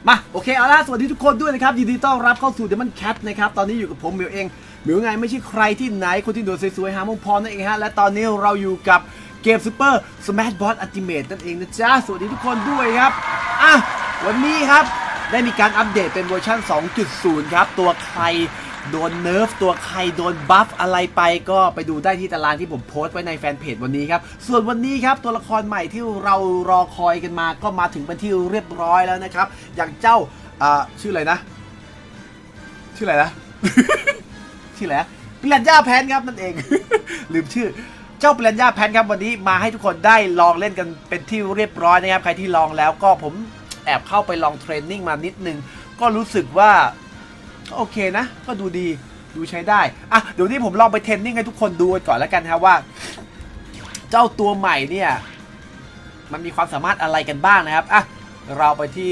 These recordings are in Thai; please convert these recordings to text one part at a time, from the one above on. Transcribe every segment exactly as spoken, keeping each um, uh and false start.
มาโอเคเอาละสวัสดีทุกคนด้วยนะครับยินดีต้อนรับเข้าสู่ Demon Cat นะครับตอนนี้อยู่กับผมมิวเองมิวไงไม่ใช่ใครที่ไหนคนที่โดดสวยๆหามงพรนั่นเองฮะและตอนนี้เราอยู่กับเกม Super Smash Bros Ultimate นั่นเองนะจ๊ะสวัสดีทุกคนด้วยครับอ่ะวันนี้ครับได้มีการอัปเดตเป็นเวอร์ชัน สองจุดศูนย์ ครับตัวใครโดนเนิร์ฟตัวใครโดนบัฟอะไรไปก็ไปดูได้ที่ตารางที่ผมโพสต์ไว้ในแฟนเพจวันนี้ครับส่วนวันนี้ครับตัวละครใหม่ที่เรารอคอยกันมาก็มาถึงเป็นที่เรียบร้อยแล้วนะครับอย่างเจ้าอ่าชื่ออะไรนะชื่ออะไรนะ ชื่ออะไรปิรันย่าแพนครับนั่นเอง ลืมชื่อเจ้าปิรันย่าแพนครับวันนี้มาให้ทุกคนได้ลองเล่นกันเป็นที่เรียบร้อยนะครับใครที่ลองแล้วก็ผมแอบเข้าไปลองเทรนนิ่งมานิดนึงก็รู้สึกว่าโอเคนะก็ดูดีดูใช้ได้อ่ะเดี๋ยวนี้ผมลองไปเทรนนิ่งให้ทุกคนดูก่อนแล้วกันครับว่าเจ้าตัวใหม่เนี่ยมันมีความสามารถอะไรกันบ้างนะครับอ่ะเราไปที่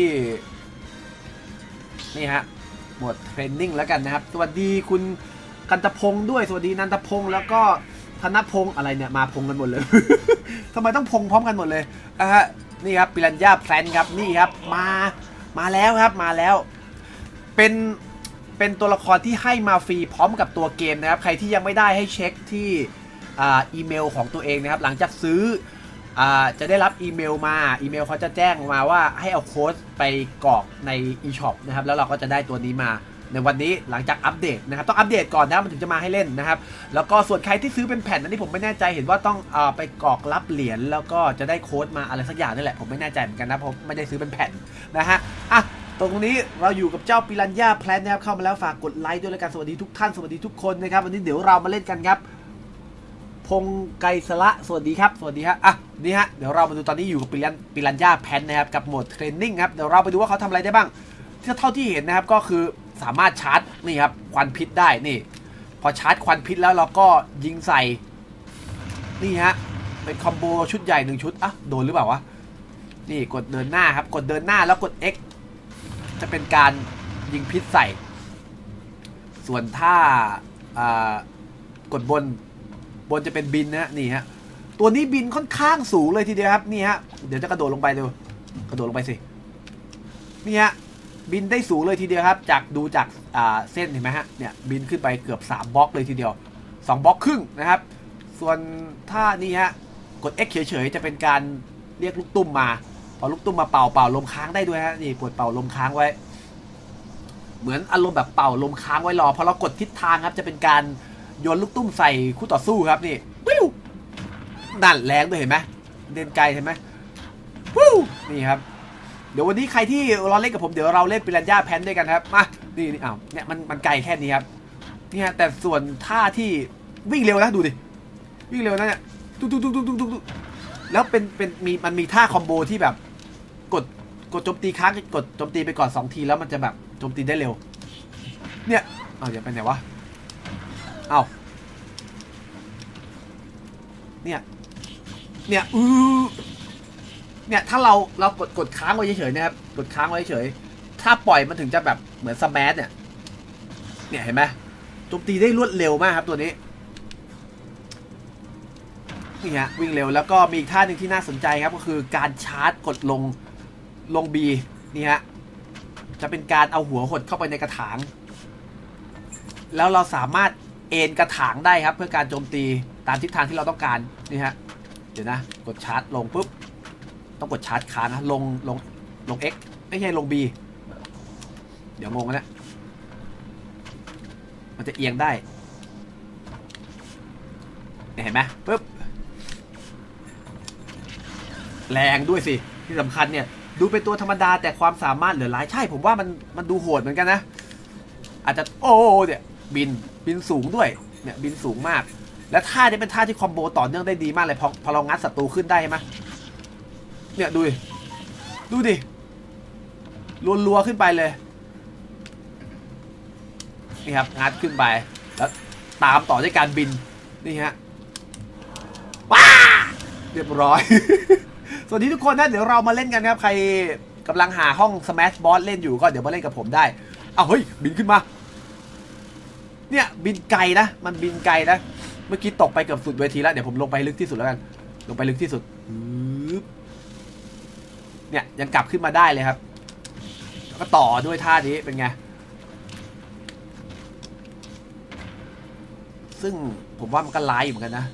นี่ฮะหมวดเทรนนิ่งแล้วกันนะครับสวัสดีคุณกันตพงศ์ด้วยสวัสดีนันทพงศ์แล้วก็ธนพงศ์อะไรเนี่ยมาพงกันหมดเลย ทำไมต้องพงพร้อมกันหมดเลยอ่ะฮะนี่ครับปิรันย่าแพลนครับนี่ครับมามาแล้วครับมาแล้วเป็นเป็นตัวละครที่ให้มาฟรีพร้อมกับตัวเกมนะครับใครที่ยังไม่ได้ให้เช็คที่อีเมลของตัวเองนะครับหลังจากซื้อจะได้รับอีเมลมาอีเมลเขาจะแจ้งมาว่าให้เอาโค้ดไปกรอกใน e-shop นะครับแล้วเราก็จะได้ตัวนี้มาในวันนี้หลังจากอัปเดตนะครับต้องอัปเดตก่อนนะมันถึงจะมาให้เล่นนะครับแล้วก็ส่วนใครที่ซื้อเป็นแผ่นอันนี้ผมไม่แน่ใจเห็นว่าต้องเอาไปกรอกรับเหรียญแล้วก็จะได้โค้ดมาอะไรสักอย่างนี่แหละผมไม่แน่ใจเหมือนกันนะผมไม่ได้ซื้อเป็นแผ่นนะฮะอ่ะตรงนี้เราอยู่กับเจ้าปิรันย่าแพลนนะครับเข้ามาแล้วฝากกดไลค์ด้วยแล้วกันสวัสดีทุกท่านสวัสดีทุกคนนะครับวันนี้เดี๋ยวเรามาเล่นกันครับพงไกสละสวัสดีครับสวัสดีฮะอ่ะนี่ฮะเดี๋ยวเรามาดูตอนนี้อยู่กับปิรันปิรันย่าแพลนนะครับกับโหมดเทรนนิ่งครับเดี๋ยวเราไปดูว่าเขาทำอะไรได้บ้างเท่าที่เห็นนะครับก็คือสามารถชาร์จนี่ครับควันพิษได้นี่พอชาร์จควันพิษแล้วเราก็ยิงใส่นี่ฮะเป็นคอมโบชุดใหญ่หนึ่งชุดอ่ะโดนหรือเปล่าวะนี่กดเดินหน้าครับกดเดินหน้าแล้วกด Xจะเป็นการยิงพิษใส่ส่วนถ้ากดบนบนจะเป็นบินนะนี่ฮะตัวนี้บินค่อนข้างสูงเลยทีเดียวครับนี่ฮะเดี๋ยวจะกระโดดลงไปดูกระโดดลงไปสินี่ฮะบินได้สูงเลยทีเดียวครับจากดูจากเส้นเห็นไหมฮะเนี่ยบินขึ้นไปเกือบสามบล็อกเลยทีเดียวสองบล็อกครึ่งนะครับส่วนถ้านี่ฮะกด X เฉยๆจะเป็นการเรียกลูกตุ้มมาพอลูกตุ้มมาเป่าเป่าลมค้างได้ด้วยฮะนี่กดเป่าลมค้างไว้เหมือนอารมณ์แบบเป่าลมค้างไว้รอพอเรากดทิศทางครับจะเป็นการโยนลูกตุ้มใส่คู่ต่อสู้ครับนี่วิวนั่นแรงด้วยเห็นไหมเดินไกลเห็นไหมวิวนี่ครับเดี๋ยววันนี้ใครที่เราเล่นกับผมเดี๋ยวเราเล่นปิรันย่าแพนด้วยกันครับมานี่นี่อ้าวเนี่ยมันมันไกลแค่นี้ครับนี่ฮะแต่ส่วนท่าที่วิ่งเร็วนะดูดิวิ่งเร็วนะเนี่ยตุ๊กตุ๊กตุ๊กตุ๊กตุ๊กแล้วเป็นเป็นมีมันมีท่าคอมโบที่แบบกดกดโจมตีค้างกดโจมตีไปก่อนสองทีแล้วมันจะแบบโจมตีได้เร็วเนี่ยเอาอย่าไปไหนวะเอาเนี่ยเนี่ยอือเนี่ยถ้าเราเรากดกดค้างไว้เฉยๆนะครับกดค้างไว้เฉยถ้าปล่อยมันถึงจะแบบเหมือนสแมชเนี่ยเนี่ยเห็นไหมโจมตีได้รวดเร็วมากครับตัวนี้นี่ฮะวิ่งเร็วแล้วก็มีอีกท่าหนึ่งที่น่าสนใจครับก็คือการชาร์จกดลงลงบีนี่ฮะจะเป็นการเอาหัวหดเข้าไปในกระถางแล้วเราสามารถเอ็นกระถางได้ครับเพื่อการโจมตีตามทิศทางที่เราต้องการนี่ฮะเดี๋ยวนะกดชาร์จลงปุ๊บต้องกดชาร์จค้างนะลงลงลง X ไม่ใช่ลง B เดี๋ยวงงนะมันจะเอียงได้เห็นไหมปุ๊บแรงด้วยสิที่สำคัญเนี่ยดูเป็นตัวธรรมดาแต่ความสามารถเหลือหลายใช่ผมว่ามันมันดูโหดเหมือนกันนะอาจจะโอ้เนี่ยบินบินสูงด้วยเนี่ยบินสูงมากและท่านี้เป็นท่าที่คอมโบต่อเนื่องได้ดีมากเลยพอพอเรางัดศัตรูขึ้นได้ใช่ไหมเนี่ยดูดิดูดิรัวๆขึ้นไปเลยนี่ครับงัดขึ้นไปแล้วตามต่อด้วยการบินนี่ฮะว้าเรียบร้อย สวัสดีทุกคนนะเดี๋ยวเรามาเล่นกันครับใครกำลังหาห้อง Smash Bros เล่นอยู่ก็เดี๋ยวมาเล่นกับผมได้อ้าวเฮ้ยบินขึ้นมาเนี่ยบินไกลนะมันบินไกลนะเมื่อกี้ตกไปเกือบสุดเวทีแล้วเดี๋ยวผมลงไปลึกที่สุดแล้วกันลงไปลึกที่สุดเนี่ยยังกลับขึ้นมาได้เลยครับก็ต่อด้วยท่านี้เป็นไงซึ่งผมว่ามันก็ไลฟ์เหมือนกันนะ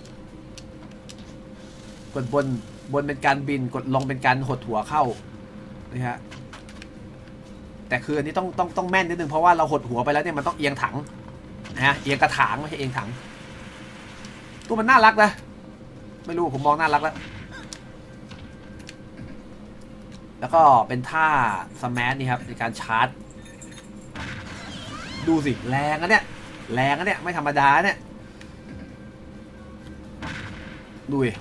กดบนบนเป็นการบินกดลงเป็นการหดหัวเข้านะฮะแต่คืออันนี้ต้องต้องต้องแม่นนิดนึงเพราะว่าเราหดหัวไปแล้วเนี่ยมันต้องเอียงถังนะฮะเอียงกระถางไม่ใช่เอียงถังตัวมันน่ารักนะไม่รู้ผมมองน่ารักแล้วแล้วก็เป็นท่าสแมชนี่ครับในการชาร์จดูสิแรงอะเนี่ยแรงอะเนี่ยไม่ธรรมดาเนี่ยดูดิ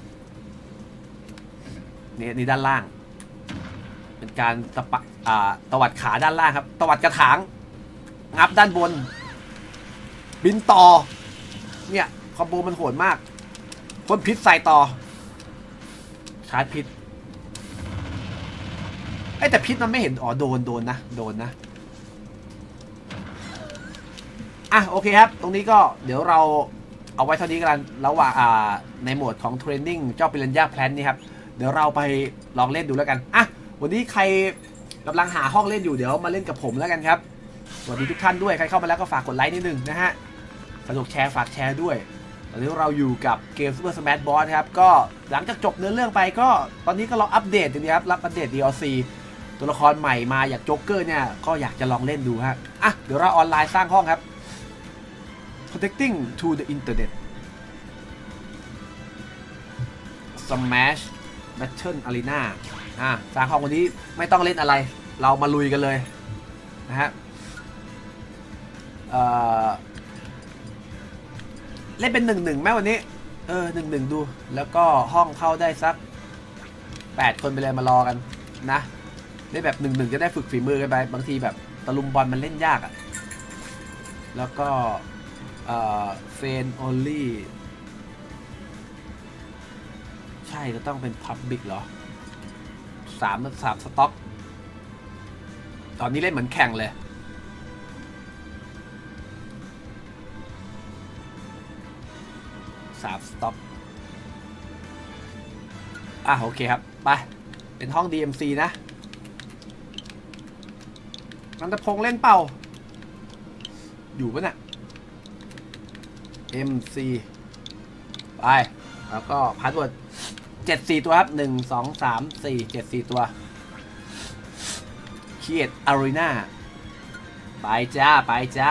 นี่นี่ด้านล่างเป็นการตะปะอ่าตวัดขาด้านล่างครับตวัดกระถางงับด้านบนบินต่อเนี่ยคอมโบมันโหดมากพ่นพิษใส่ต่อชาร์จพิษไอ้แต่พิษมันไม่เห็นอ๋อโดนโดนนะโดนนะอ่ะโอเคครับตรงนี้ก็เดี๋ยวเราเอาไว้เท่านี้กันระหว่างอ่าในโหมดของเทรนนิ่งเจ้าปิรันย่าแพลนนี่ครับเดี๋ยวเราไปลองเล่นดูแล้วกันอ่ะวันนี้ใครกำลังหาห้องเล่นอยู่เดี๋ยวมาเล่นกับผมแล้วกันครับสวัสดีทุกท่านด้วยใครเข้ามาแล้วก็ฝากกดไลค์นิดนึงนะฮะสนุกแชร์ฝากแชร์ด้วยตอนนี้เราอยู่กับเกม Super Smash Bros ครับก็หลังจากจบเนื้อเรื่องไปก็ตอนนี้ก็ลองอัปเดตดูนะครับรับอัปเดต ดี แอล ซี ตัวละครใหม่มาอย่างโจ๊กเกอร์เนี่ยก็อยากจะลองเล่นดูฮะอ่ะเดี๋ยวเราออนไลน์สร้างห้องครับ Connecting to the Internet Smash Battle Arena อ่ะสร้างห้องวันนี้ไม่ต้องเล่นอะไรเรามาลุยกันเลยนะฮะเอ่อเล่นเป็นหนึ่งหนึ่งแม่วันนี้เออหนึ่งหนึ่งดูแล้วก็ห้องเข้าได้สักแปดคนไปเลยมารอกันนะเล่นแบบหนึ่งหนึ่งจะได้ฝึกฝีมือกันไปบางทีแบบตะลุมบอลมันเล่นยากอะแล้วก็เอ่อเฟนโอลี่ใช่จะต้องเป็นพับบิกเหรอสามสามสต็อกตอนนี้เล่นเหมือนแข่งเลยสามสต็อกอ่ะโอเคครับไปเป็นห้อง ดี เอ็ม ซี นะนันทพงษ์เล่นเป่าอยู่ปะเนี่ย เอ็ม ซี ไปแล้วก็พาสเวิร์ดเจ็ดสี่ตัวครับหนึ่งสองสามสี่เจ็ดสี่ตัวเคียดอารีนาไปจ้าไปจ้า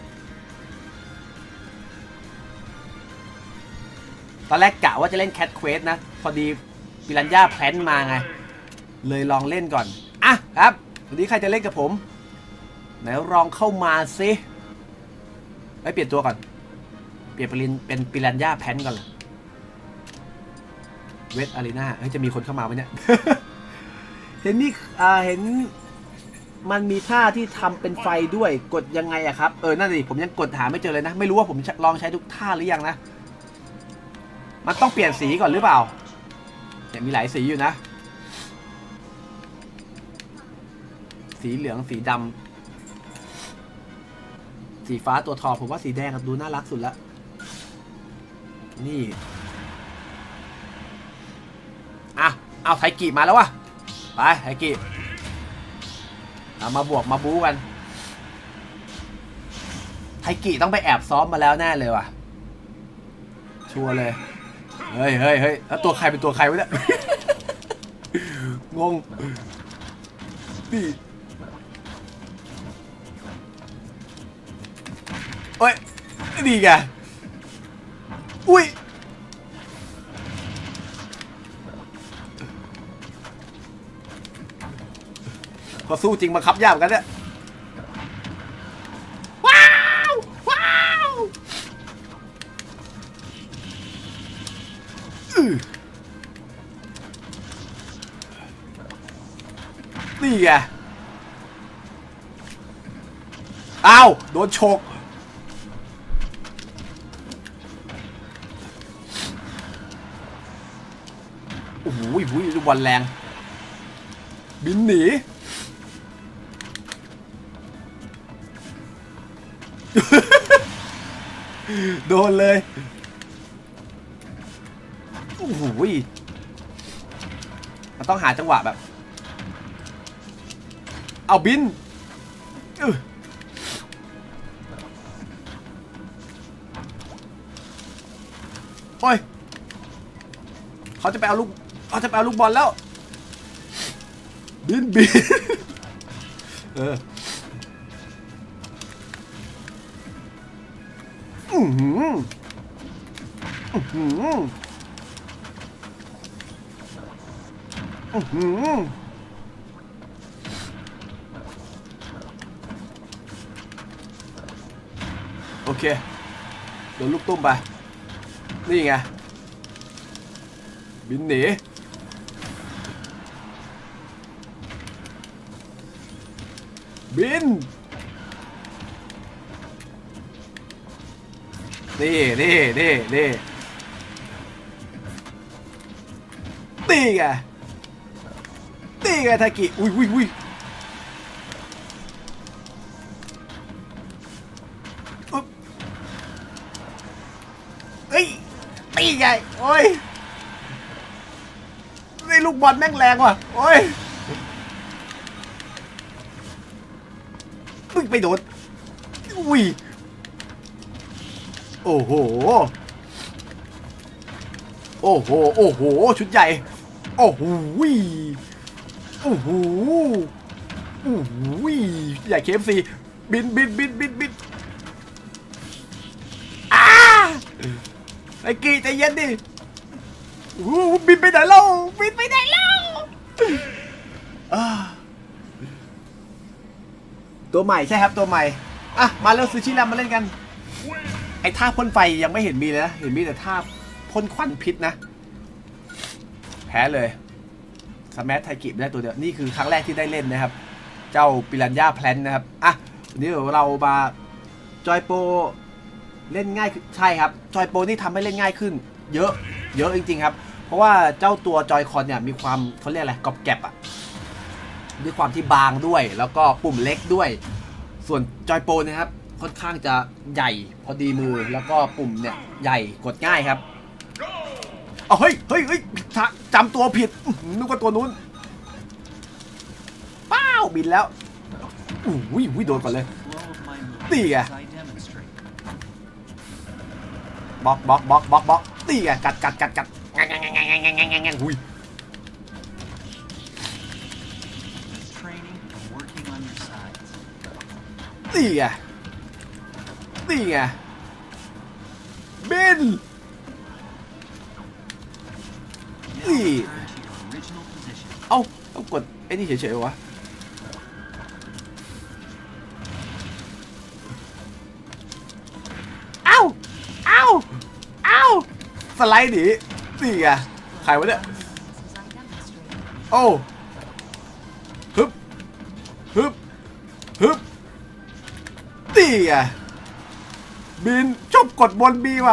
ตอนแรกกะว่าจะเล่นแคทเควสนะพอดีปิรันย่าแพลนมาไงเลยลองเล่นก่อนอ่ะครับวันนี้ใครจะเล่นกับผมไหนลองเข้ามาซิไปเปลี่ยนตัวก่อนเปลี่ยนเป็นเป็นปิรันย่าแพลนก่อนเลยเวทอารีนาเฮ้ยจะมีคนเข้ามาไหมเนี่ย เห็นนี่อ่าเห็นมันมีท่าที่ทำเป็นไฟด้วยกดยังไงอะครับเออนั่นดิผมยังกดหาไม่เจอเลยนะไม่รู้ว่าผมลองใช้ทุกท่าหรือยังนะมันต้องเปลี่ยนสีก่อนหรือเปล่าเนี่ยมีหลายสีอยู่นะสีเหลืองสีดำสีฟ้าตัวทอผมว่าสีแดงดูน่ารักสุดละนี่อ่ะเอาไทกิมาแล้ววะไปไทกิเอามาบวกมาบู๊กันไทกิต้องไปแอบซ้อมมาแล้วแน่เลยว่ะชัวร์เลยเฮ้ยเฮ้ยเฮ้ยแล้วตัวใครเป็นตัวใครวะเนี่ยงงนี่โอ้ยนี่ไงอุ้ยพอสู้จริงบังคับยากเหมือนกันเนี่ยว้าวว้าวนี่ไงอ้าวโดนฉกโอ้โหหุ้ยบอลแรงบินหนีโดนเลยโอ้โหมันต้องหาจังหวะแบบเอาบินโอ้ยเขาจะไปเอาลูกเขาจะไปเอาลูกบอลแล้วบินบินเอออือหืออือหืออือหือโอเคโดนลูกตุ้มไปนี่ไงบินหนีบินนี่นี่นี่นี่ตีไงตีไงทากิอุ้ยอุ้ยอุ้ยเอ้ยตีไงโอ้ยนี่ลูกบอลแม่งแรงว่ะโอ้ยอุ้ยไปโดนอุ้ยโอ้โหโอ้โหโอ้โหชุดใหญ่โอ้โหโอ้โหโอ้โหใหญ่เคฟซีบินบินบินบินบินอ้าไอ้กีใจเย็นดิโอ้บินไปไหนเล่าบินไปไหนเล่าตัวใหม่ใช่ครับตัวใหม่อ่ะมาเร็วซูชิแรมมาเล่นกันไอ้ท่าพ่นไฟยังไม่เห็นมีเลยนะเห็นมีแต่ท่าพ่นควันพิษนะแพ้เลยสแมัทไทกิได้ตัวเดียวนี่คือครั้งแรกที่ได้เล่นนะครับเจ้าปิรันย่าแพลนนะครับอ่ะวันนี้เดี๋ยวเรามาจอยโปเล่นง่ายใช่ครับจอยโปนี่ทำให้เล่นง่ายขึ้นเยอะเยอะจริงๆครับเพราะว่าเจ้าตัวจอยคอนเนี่ยมีความเขาเรียกอะไรกรอบแกรบอะด้วยความที่บางด้วยแล้วก็ปุ่มเล็กด้วยส่วนจอยโปนะครับค่อนข้างจะใหญ่พอดีมือแล้วก็ปุ่มเนี่ยใหญ่กดง่ายครับเอาเฮ้ยเฮ้ยเฮ้ยจำตัวผิดนึกว่าตัวนู้นป้าวบินแล้วอุ้ยอุ้ยโดนก่อนเลยตีไงบล็อกบล็อกบล็อกบล็อกบล็อกตีไงกัดกัดกัดกัดงังงังงังงังงังงังงังงังอุ้ยตีไงตีไงบินนี่เอ้าต้องกดไอ้นี่เฉยๆวะเอ้าเอ้าเอ้าสไลด์หนีนี่ไงใครวะเนี่ยโอ้ฮึบฮึบฮึบนี่ไงบินชอบกดบนบีว่ะ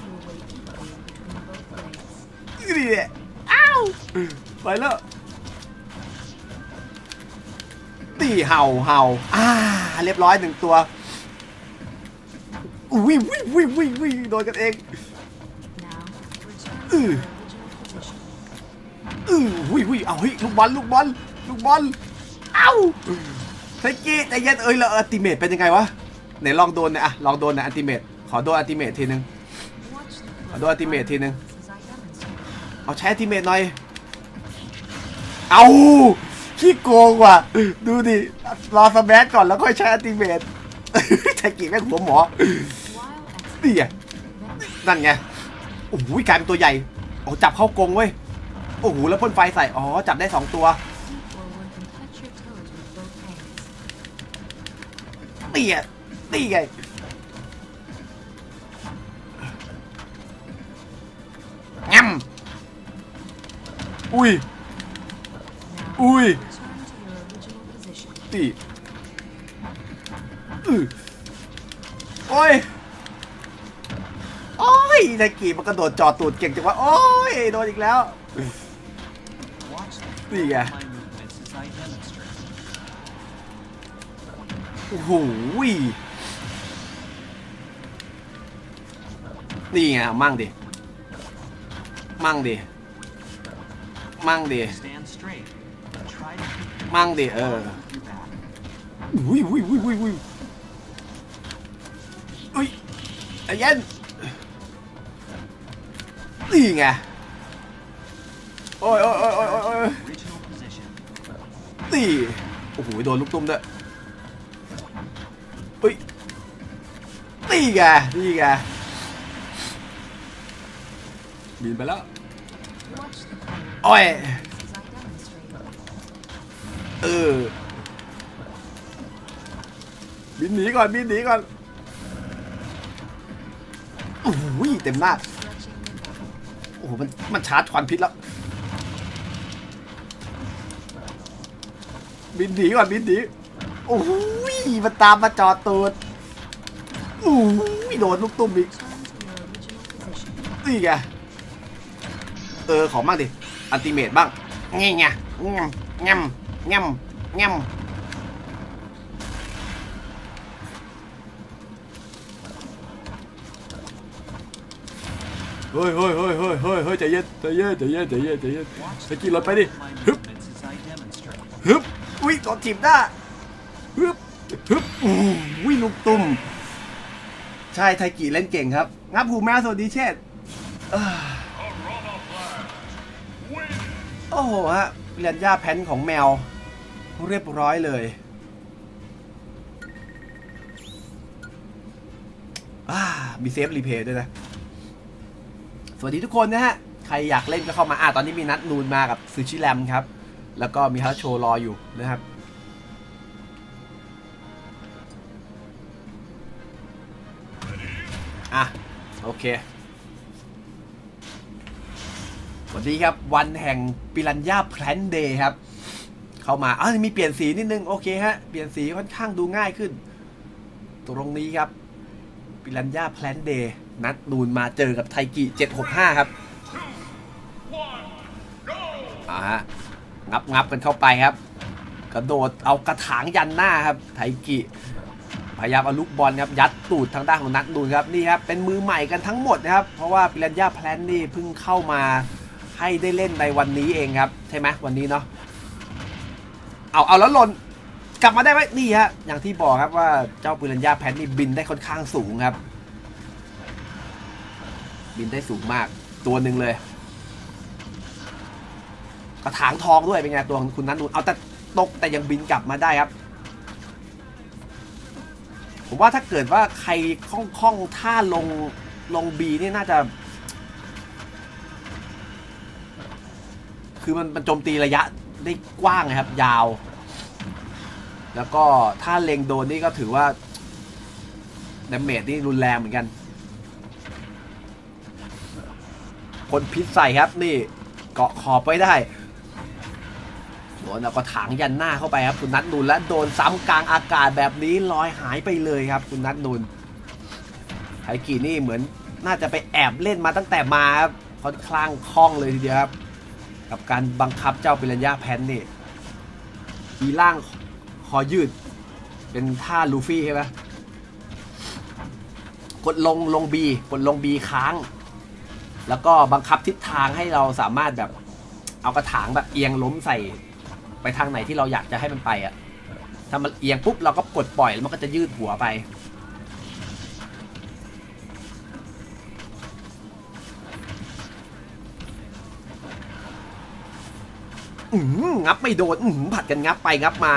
นี่แหละอ้าวไปแล้วตีเห่าเห่าอ่าเรียบร้อยหนึ่งตัวอุ้ยวิ่งวิ่งวิ่งวิ่งโดนกันเองอืออือวิ่งวิ่งเอาเฮ้ยลูกบอลลูกบอลลูกบอลเอ้าไทกี้ใจเย็นเอ้ยแล้วอัลติเมทเป็นยังไงวะไหนลองโดนนะอะลองโดนนะอัลติเมทขอโดนอัลติเมททีนึงขอโดนอัลติเมททีนึงเอาใช้อัลติเมทหน่อยเอาขี้โกงว่ะดูดิรอสแมัทก่อนแล้วค่อยใช้อัลติเมทไทกี้แม่งหัวหมอนี่ไงนั่นไงโอ้โหกลายเป็นตัวใหญ่โอ้จับเข้ากรงเว้ยโอ้โหแล้วพ่นไฟใส่อ๋อจับได้สองตัวตีไงตีไงงั้มอุ้ยอุ้ยตีอือโอ้ยโอ้ยไทกี้มันกระโดดจอดตูดเก่งจังวะโอ้ยโดนอีกแล้วนี่ไงโอ้โหนี่ไงมั่งดิมั่งดิมั่งดิมั่งดิเอออุ้ยอุ้ยอุ้ยอุ้ยอุ้ยอุ้ยไอ้เย็นนี่ไงโอ้ยโอ้ยโอ้ยโอ้ยโอ้ยนี่โอ้โหโดนลูกตุ้มด้วยอุ้ยนี่ไงนี่ไงบินไปแล้วโอ้ยเออบินหนีก่อนบินหนีก่อนโอ้โหเต็มหน้าโอ้โหมันมันชาร์จควันพิษแล้วบินหนีก่อนบินหนีโอ้ยมันตามมาจอดตูดโอ้ยโดนลูกตุ้มอีกนี่ไงเออของบ้างดิอัลติเมทบ้างไงไงง่ำง่ำง่ำง่ำเฮ้ยเฮ้ยเฮ้ยเฮ้ยเฮ้ยเฮ้ยใจเย็นใจเย็นใจเย็นใจเย็นใจเย็นไปกินรถไปดิฮึบฮึบอุ้ยโดนจีบได้ฮึบฮึบอุ้ยลูกตุ้มใช่ไทกิเล่นเก่งครับงับหูแมวสวัสดีเชษโอ้โหฮะเรียนย่าแพนของแมวเรียบร้อยเลยมีเซฟรีเพย์ด้วยนะสวัสดีทุกคนนะฮะใครอยากเล่นก็เข้ามาอ่ะตอนนี้มีนัดนูนมากับซูชิแรมครับแล้วก็มีฮัลโชรออยู่นะครับอ่ะโอเคสวัสดีครับวันแห่งปิรันย่าแพลนเดย์ครับเข้ามาอ้าวมีเปลี่ยนสีนิดนึงโอเคฮะเปลี่ยนสีค่อนข้างดูง่ายขึ้นตรงนี้ครับปิรันย่าแพลนเดย์นัดนูนมาเจอกับไทกิเจ็ดหกห้าครับอ่าฮะงับงับกันเข้าไปครับกระโดดเอากระถางยันหน้าครับไทกิพยายามเอาลูกบอลครับยัดตูดทางด้านของนัดนูนครับนี่ครับเป็นมือใหม่กันทั้งหมดนะครับเพราะว่าปิรันย่าแพลนนี่เพิ่งเข้ามาให้ได้เล่นในวันนี้เองครับใช่ไหมวันนี้เนาะเอาเอาแล้วหล่นกลับมาได้ไหมนี่ฮะอย่างที่บอกครับว่าเจ้าปิรันย่าแพลนนี่บินได้ค่อนข้างสูงครับบินได้สูงมากตัวหนึ่งเลยกระถางทองด้วยเป็นไงตัวคุณนัทนูนเอาแต่ตกแต่ยังบินกลับมาได้ครับผมว่าถ้าเกิดว่าใครคล่องคล่องท่าลงลงบีนี่น่าจะคือมันมันโจมตีระยะได้กว้างนะครับยาวแล้วก็ถ้าเล็งโดนนี่ก็ถือว่าดาเมจนี่รุนแรงเหมือนกันคนพิษใส่ครับนี่เกาะขอบไว้ได้โดนเอากระถางยันหน้าเข้าไปครับคุณนัทนูนและโดนซ้ำกลางอากาศแบบนี้ลอยหายไปเลยครับคุณนัทนูนไทกินี่เหมือนน่าจะไปแอบเล่นมาตั้งแต่มาครับค่อนข้างคล่องเลยทีเดียวครับกับการบังคับเจ้าปิรันย่าแพนนี่มีล่างคอยืดเป็นท่าลูฟี่ใช่ไหมกดลงลงบีกดลงบีค้างแล้วก็บังคับทิศทางให้เราสามารถแบบเอากระถางแบบเอียงล้มใส่ไปทางไหนที่เราอยากจะให้มันไปอ่ะถ้ามันเอียงปุ๊บเราก็กดปล่อยแล้วมันก็จะยืดหัวไปอืมงับไม่โดนอืมผัดกันงับไปงับมา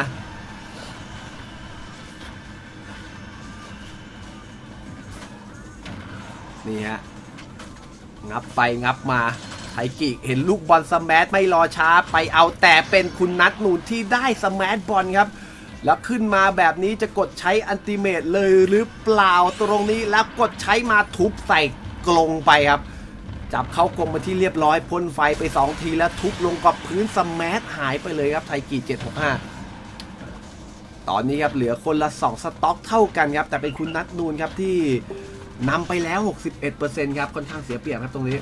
นี่ฮะงับไปงับมาไทกิเห็นลูกบอลสแมชไม่รอช้าไปเอาแต่เป็นคุณนัทนูนที่ได้สแมชบอลครับแล้วขึ้นมาแบบนี้จะกดใช้อัลติเมทเลยหรือเปล่าตรงนี้แล้วกดใช้มาทุบใส่กรงไปครับจับเข้ากรงมาที่เรียบร้อยพ่นไฟไปสองทีแล้วทุบลงกับพื้นสแมชหายไปเลยครับไทกิเจ็ดหกห้าตอนนี้ครับเหลือคนละสองสต็อกเท่ากันครับแต่เป็นคุณนัทนูนครับที่นำไปแล้ว หกสิบเอ็ดเปอร์เซ็นต์ ครับค่อนข้างเสียเปรียบครับตรงนี้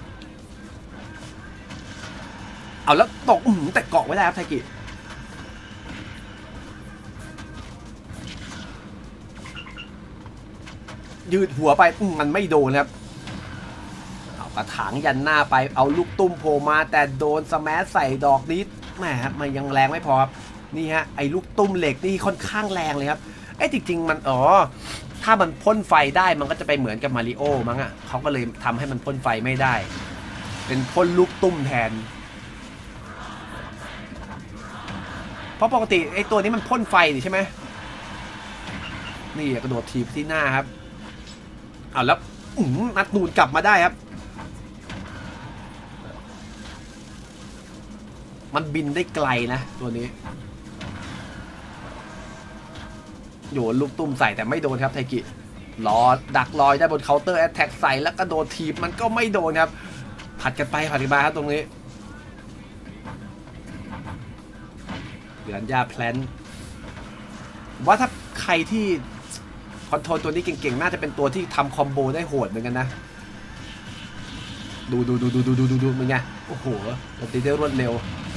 เอาแล้วตกแต่เกาะไว้ได้ครับไทกิยืดหัวไปมันไม่โดนครับเอากระถางยันหน้าไปเอาลูกตุ้มโผล่มาแต่โดนสแมชใส่ดอกนี้แหมมันยังแรงไม่พอครับนี่ฮะไอ้ลูกตุ้มเหล็กนี่ค่อนข้างแรงเลยครับไอ้จริงๆมันอ๋อถ้ามันพ่นไฟได้มันก็จะไปเหมือนกับมาริโอมั้งอ่ะเขาก็เลยทำให้มันพ่นไฟไม่ได้เป็นพ่นลูกตุ้มแทนเพราะปกติไอ้ตัวนี้มันพ่นไฟใช่ไหมนี่กระโดดทีบที่หน้าครับเอาแล้วนัดนูนกลับมาได้ครับมันบินได้ไกลนะตัวนี้โยนลูกตุ้มใส่แต่ไม่โดนครับไทกิรอดักลอยได้บนเคาน์เตอร์แอตแทกใส่แล้วก็โดนทีบมันก็ไม่โดนครับผัดกันไปผัดกันมาครับตรงนี้เดือนยาแพลนว่าถ้าใครที่คอนโทรลตัวนี้เก่งๆน่าจะเป็นตัวที่ทำคอมโบได้โหดเหมือนกันนะดูดูดูดูดูดูดูดูมันไงโอ้โหตีได้รวดเร็ว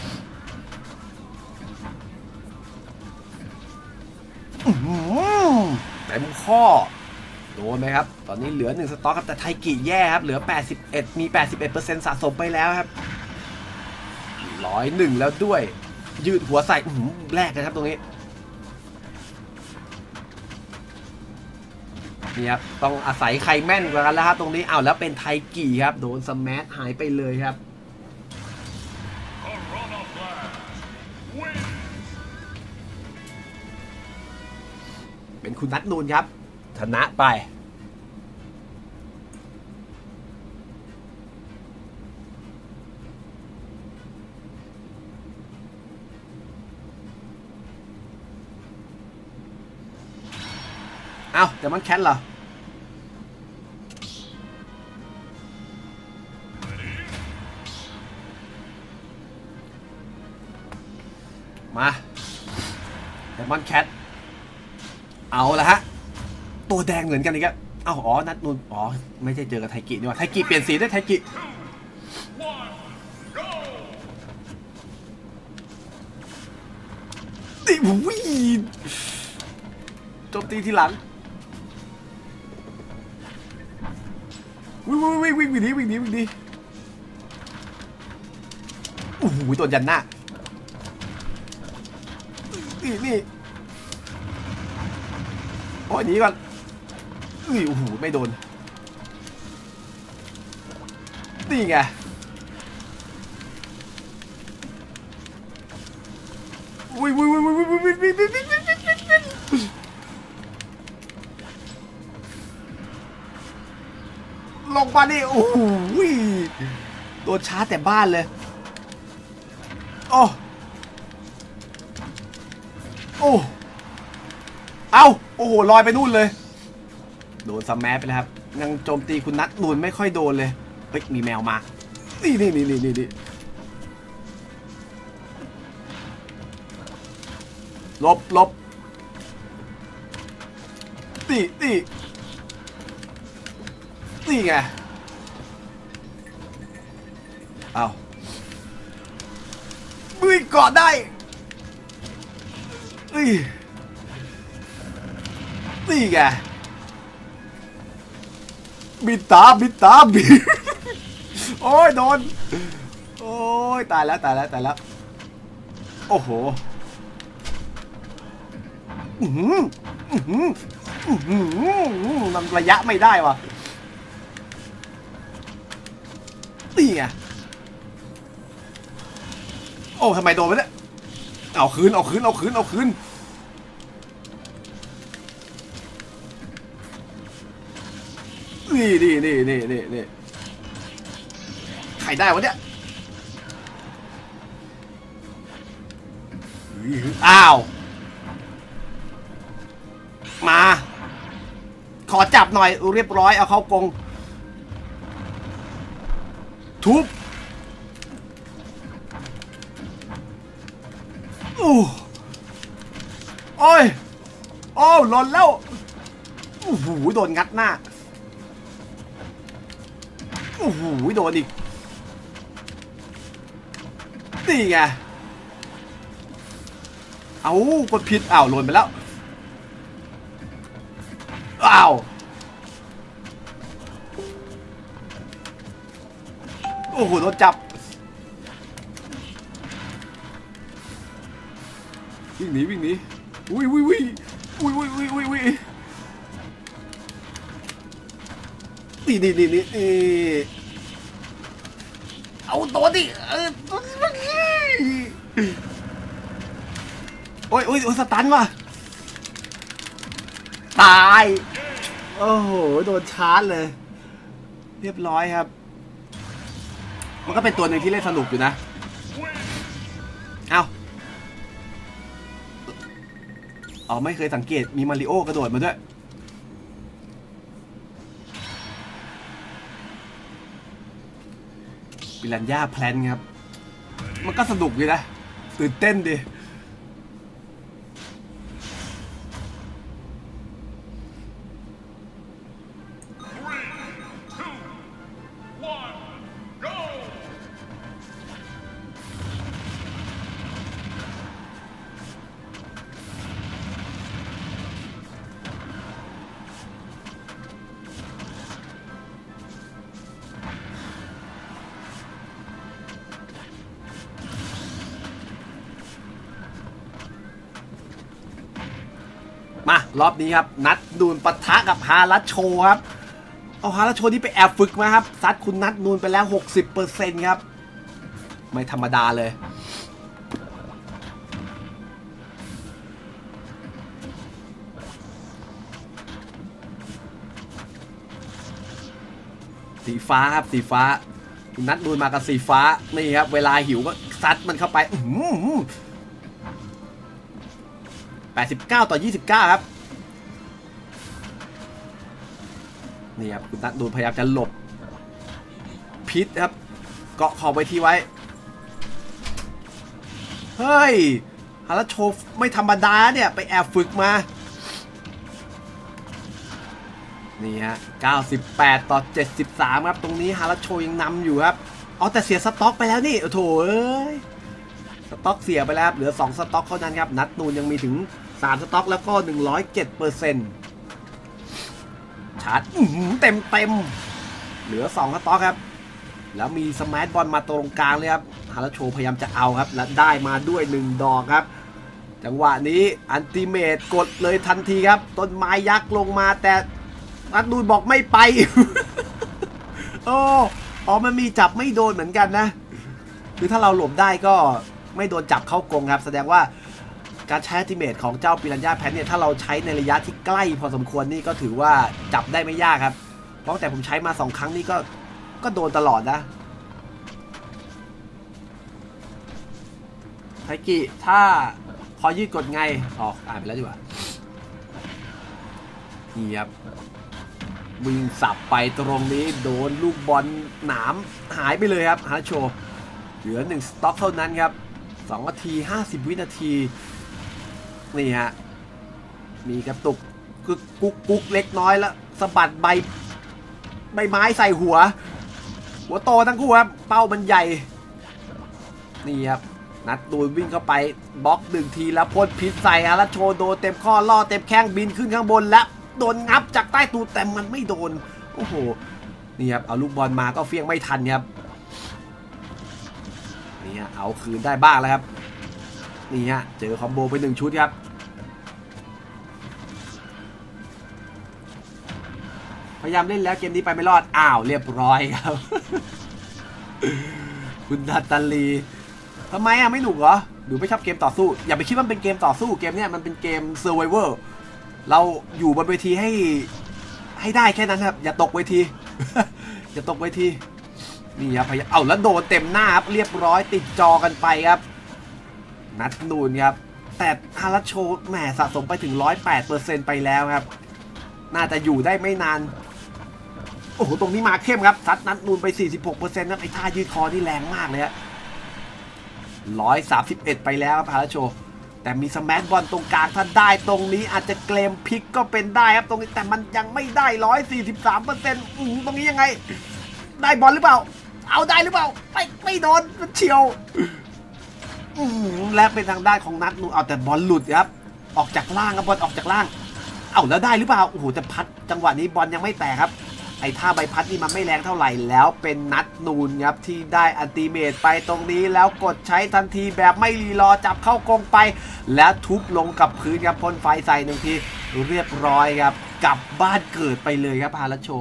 เต็มข้อโดนไหมครับตอนนี้เหลือหนึ่งสต็อกครับแต่ไทกิแย่ครับเหลือแปดสิบเอ็ดมี แปดสิบเอ็ดเปอร์เซ็นต์ สะสมไปแล้วครับหนึ่งร้อยเอ็ดแล้วด้วยยืดหัวใส่แรกนะครับตรงนี้นี่ครับต้องอาศัยใครแม่นกว่ากันแล้วครับตรงนี้เอาแล้วเป็นไทกิครับโดนสแมัชหายไปเลยครับเป็นคุณนัทนูนครับชนะไปเอาแต่มันแคทเหรอมาแต่มันแคทเอาละฮะตัวแดงเหมือนกันอีกครับเอ้าอ๋อนัดนูนอ๋อไม่ใช่เจอกับไทกินี่ว่าไทกิเปลี่ยนสีได้ไทกิติวิ่งโจมตีทีหลังวิ่งวิ่งวิ่งวิ่งหนีวิ่งหนีวิ่งหนีโอ้โหตัวยันหน้านี่นี่โอ้ยหนีก่อนอุ้ยโอ้โหไม่โดนนี่ไงวิ่งวิ่งวิ่งวิ่งวิ่งวิ่งวิ่งวิ่งวิ่งลงมาดิโอ้โหโดนชาร์จแต่บ้านเลยโอ้โอ้เอาโอ้โหลอยไปนู่นเลยโดนสแมัชไปแล้วครับยังโจมตีคุณนัทนูนไม่ค่อยโดนเลยเฮ้ยมีแมวมานี่นี่นี่นี่นี่ลบลบนี่นี่นี่ไงเอามือก่อนได้นี่นี่ไงบิดตาบิดตาบิดโอ้ยโดนโอ้ยตายแล้วตายแล้วตายแล้วโอ้โหอืมอืมอืมนำระยะไม่ได้วะนี่ไงโอ้ทำไมโดนไปเนี่ยเอาคืนเอาคืนเอาคืนเอาคืนนี่นี่นี่นี่นี่นี่ใครได้วะเนี่ยอ้าวมาขอจับหน่อยเรียบร้อยเอาเข้ากรงทุบโอ้โอ้ยโอ้หล่นแล้วโอ้โหโดนงัดหน้าโอ้โหโดนอีกนี่ไงเอากดผิดอ้าวหล่นไปแล้วอ้าวโอ้โหโดนจับวิ่งหนีวิ่งหนีอุ้ยอุ้ยอุ้ยอุ้ยอุ้ยอุ้ยอุ้ยอุ้ยนี่นี่นี่นี่เอาตัวดิเออโอ้ยโอ้ยโอ้ยสตันว่ะตายโอ้โหโดนชาร์จเลยเรียบร้อยครับมันก็เป็นตัวหนึ่งที่เล่นสนุกอยู่นะเอาอ๋อไม่เคยสังเกตมีมาริโอกระโดดมาด้วยปิรันย่าแพลนครับมันก็สนุกอยู่นะตื่นเต้นดิมารอบนี้ครับนัดนูนปะทะกับฮารัชโชครับเอาฮารัชโชที่ไปแอบฝึกมาครับซัดคุณนัดนูนไปแล้ว หกสิบเปอร์เซ็นต์ ครับไม่ธรรมดาเลยสีฟ้าครับสีฟ้าคุณนัดนูนมากับสีฟ้านี่ครับเวลาหิวก็ซัดมันเข้าไปแปดสิบเก้าต่อยี่สิบเก้าครับนี่ครับคุณนัทดูพยายามจะหลบพิษครับเกาะขอบไว้ที่ไว้เฮ้ยฮาราโชไม่ธรรมดาเนี่ยไปแอบฝึกมานี่ฮะเก้าสิบแปดต่อเจ็ดสิบสามครับตรงนี้ฮาราโชยังนำอยู่ครับเอาแต่เสียสต็อกไปแล้วนี่โอ้โถเอ้ยสต็อกเสียไปแล้วเหลือสองสต็อกเท่านั้นครับนัดนูนยังมีถึงสามสต็อกแล้วก็ หนึ่งร้อยเจ็ดเปอร์เซ็นต์ ชาร์จเต็มเต็มเหลือสองสต็อกครับแล้วมีสมาร์ทบอลมาตรงกลางเลยครับฮาราโชพยายามจะเอาครับและได้มาด้วยหนึ่งดอกครับจังหวะนี้อันติเมตกดเลยทันทีครับต้นไม้ยักษ์ลงมาแต่นัดนูนบอกไม่ไป โอ้อ๋อมันมีจับไม่โดนเหมือนกันนะคือถ้าเราหลบได้ก็ไม่โดนจับเข้ากรงครับแสดงว่าการใช้อัลติเมทของเจ้าปิรันย่าแพนเนี่ยถ้าเราใช้ในระยะที่ใกล้พอสมควรนี่ก็ถือว่าจับได้ไม่ยากครับเพราะแต่ผมใช้มาสองครั้งนี่ก็ก็โดนตลอดนะไทกิถ้าพอยืดกดไงออกอ่านไปแล้วดีกว่านี่ครับวิ่งสับไปตรงนี้โดนลูกบอลหนามหายไปเลยครับฮาโชเหลือหนึ่งสต็อกเท่านั้นครับสองนาทีห้าสิบวินาทีนี่ฮะมีกระตุกกึกกุ๊กกุ๊กเล็กน้อยแล้วสะบัดใบใบไม้ใส่หัวหัวโตทั้งคู่ครับเป้ามันใหญ่นี่ครับนัดดูวิ่งเข้าไปบล็อกหนึ่งทีแล้วพ่นพิษใส่ฮะแล้วโชว์โดนเต็มข้อล่อเต็มแข้งบินขึ้นข้างบนแล้วโดนงับจากใต้ตูดแต่มันไม่โดนโอ้โหนี่ครับเอาลูกบอลมาก็เฟี้ยงไม่ทันครับนี่ฮะเอาคืนได้บ้างแล้วครับนี่ฮะเจอคอมโบไปหนึ่งชุดครับพยายามเล่นแล้วเกมนี้ไปไม่รอดอ้าวเรียบร้อยครับ คุณนาตาลีทำไมอ่ะไม่หนุกเหรอหรือไม่ชอบเกมต่อสู้อย่าไปคิดว่าเป็นเกมต่อสู้เกมเนี้ยมันเป็นเกมเซอร์ไวเวอร์เราอยู่บนเวทีให้ให้ได้แค่นั้นครับอย่าตกเวที อย่าตกเวทีนี่ครับพยายามเอาแล้วโดนเต็มหน้าครับเรียบร้อยติดจอกันไปครับนัดนูนครับแต่ฮาราโชแหมสะสมไปถึง หนึ่งร้อยแปดเปอร์เซ็นต์ ไปแล้วครับน่าจะอยู่ได้ไม่นานโอ้โหตรงนี้มาเข้มครับซัดนัดนูนไป สี่สิบหกเปอร์เซ็นต์ นะไอ้ท่ายืดคอนี่แรงมากเลยฮะหนึ่งร้อยสามสิบเอ็ดไปแล้วครับฮาราโชแต่มีสแมชบอลตรงกลางถ้าได้ตรงนี้อาจจะเกมพลิกก็เป็นได้ครับตรงนี้แต่มันยังไม่ได้ หนึ่งร้อยสี่สิบสามเปอร์เซ็นต์ อือตรงนี้ยังไงได้บอลหรือเปล่าเอาได้หรือเปล่าไม่ไม่โดนมันเฉียวอือและเป็นทางด้านของนัดนูนเอาแต่บอลหลุดครับออกจากล่างครับบอลออกจากล่างเอาแล้วได้หรือเปล่าโอ้โหแต่พัดจังหวะนี้บอลยังไม่แตกครับไอ้ท่าใบพัดนี่มันไม่แรงเท่าไหร่แล้วเป็นนัดนูนครับที่ได้อัลติเมทไปตรงนี้แล้วกดใช้ทันทีแบบไม่รีรอจับเข้ากรงไปแล้วทุบลงกับพื้นครับพ่นไฟใส่หนึ่งทีเรียบร้อยครับกลับบ้านเกิดไปเลยครับพาราโช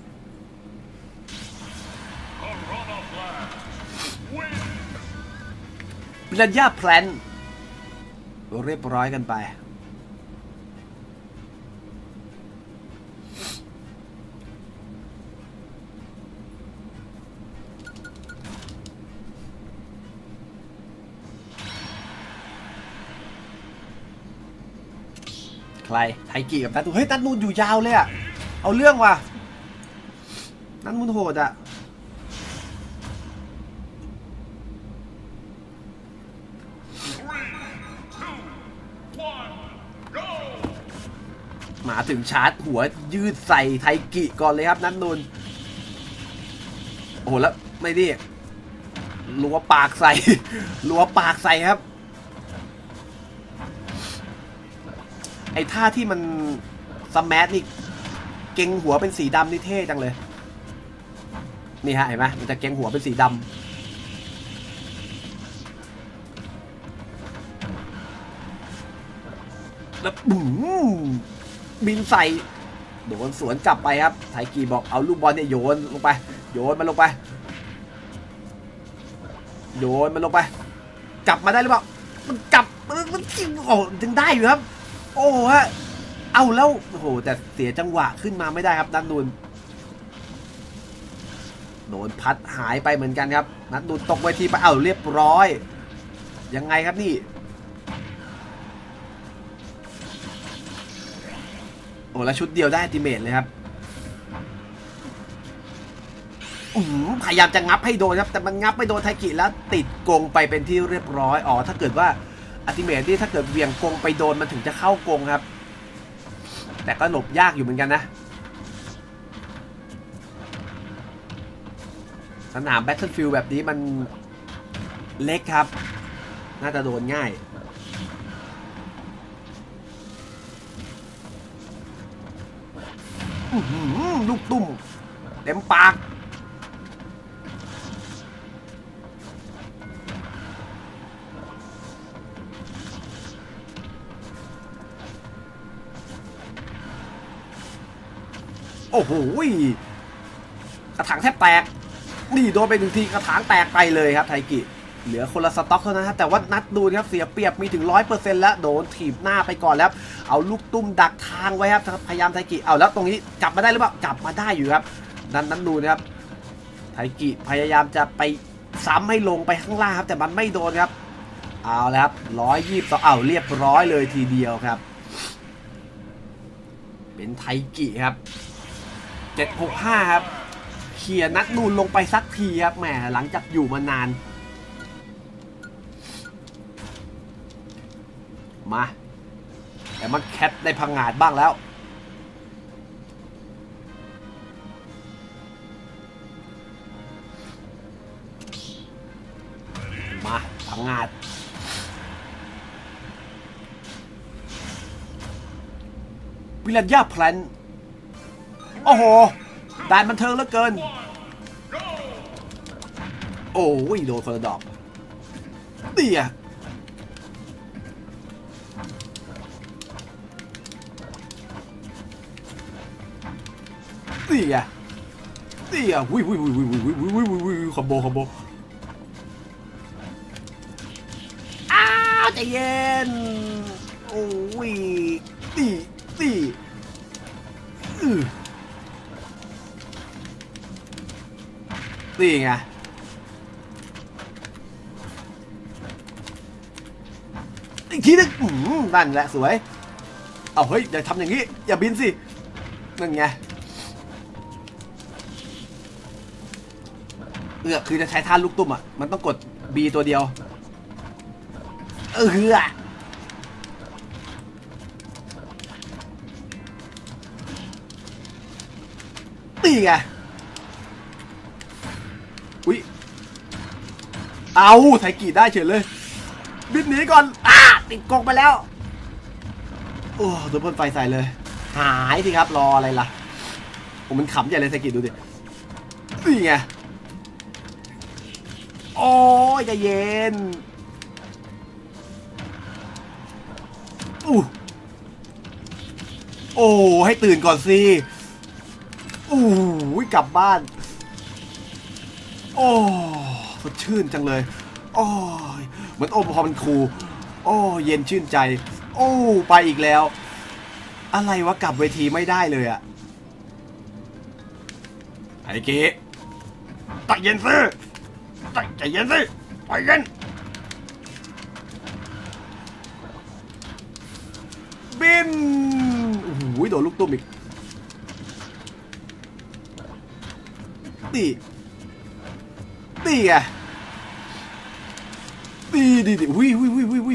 ปิรันย่าแพลนเรียบร้อยกันไปใครไทกิกับนัทนูนเฮ้ยนัทนูนอยู่ยาวเลยอะเอาเรื่องว่ะนัทนูนโหดอะมาถึงชาร์จหัวยืดใส่ไทกิก่อนเลยครับนัทนูนโอ้โหแล้วไม่ดิลัวปากใส่ลัวปากใส่ครับไอ้ท่าที่มันสแมันี่เก่งหัวเป็นสีดำนี่เท่จังเลยนี่ฮะเห็นไหมมันจะเก่งหัวเป็นสีดำแล้วบุ๋มบินใส่โดนสวนกลับไปครับไทกีบอกเอาลูกบอลเนี่ยโยนลงไปโยนมันลงไปโยนมันลงไปกลับมาได้หรือเปล่ามันกลับมันมันโอ้ถึงได้อยู่ครับโอ้ฮะเอาแล้วโอ้โหแต่เสียจังหวะขึ้นมาไม่ได้ครับนัทนูนโดนพัดหายไปเหมือนกันครับนัทนูนตกเวทีไปเอาเรียบร้อยยังไงครับนี่โอ้แล้วชุดเดียวได้อัลติเมทเลยครับอืมพยายามจะงับให้โดนครับแต่มันงับไม่โดนไทกิแล้วติดกรงไปเป็นที่เรียบร้อยอ๋อถ้าเกิดว่าอัลติเมทที่ถ้าเกิดเวียงกรงไปโดนมันถึงจะเข้ากรงครับแต่ก็หลบยากอยู่เหมือนกันนะสนาม Battlefield แบบนี้มันเล็กครับน่าจะโดนง่ายลูกตุ้มเต็มปากโอ้โหกระถางแทบแตกนี่โดนไปหนึ่งทีกระถางแตกไปเลยครับไทกิเหลือคนละสต็อกเท่านั้นครับแต่ว่านัดดูครับเสียเปรียบมีถึง ร้อยเปอร์เซ็นต์ แล้วโดนถีบหน้าไปก่อนแล้วเอาลูกตุ้มดักทางไว้ครับพยายามไทกิเอาแล้วตรงนี้กลับมาได้หรือเปล่ากลับมาได้อยู่ครับนั้นนั้นดูนะครับไทกิพยายามจะไปซ้ำให้ลงไปข้างล่างครับแต่มันไม่โดนครับเอาแล้วครับร้อยยี่สิบสองเอาเรียบร้อยเลยทีเดียวครับเป็นไทกิครับเจ็ดหกห้าครับเขี่ยนัดนูนลงไปสักทีครับแหมหลังจากอยู่มานานมาแต่มันแคทได้พังงาดบ้างแล้วมาพังงาดวิลัญญาแพลนโอ้โหด่านบันเทิงเหลือเกินโอ้ยโดนคนละดอกเตี้ยเตี้ยเตี้ยวุ้ยวุ้ยวุ้ยวุ้ยวุ้ยวุ้ยวุ้ยวุ้ยวุ้ยคอมโบคอมโบอ้าวใจเย็นโอ้ยตีตีอือนี่ไงอีกทีนึงนั่นแหละสวยเอาเฮ้ยอย่าทำอย่างนี้อย่าบินสินั่นไงเออคือจะใช้ท่าลูกตุ้มอ่ะมันต้องกด B ตัวเดียวเออคืออ่ะนี่ไงอุ้ยเอาไทกิได้เฉยเลยบินหนีก่อนอ้าติดกรงไปแล้วโอ้โดนพ่นไฟใส่เลยหายสิครับรออะไรล่ะผมมันขำใหญ่เลยไทกิดูดินี่ไงโอ้ยใจเย็นอู้โอ้ให้ตื่นก่อนสิอู้กลับบ้านโอ้สดชื่นจังเลยโอ้ยเหมือนโอ้พอมันคูโอ้เย็นชื่นใจโอ้ไปอีกแล้วอะไรวะกลับเวทีไม่ได้เลยอะไอ้เก๋ใจเย็นสิใจเย็นสิใจเย็นบินโอ้โหโดนลูกตุ้มอีกตีตีไงตีดีดิวิวิวิวิวิ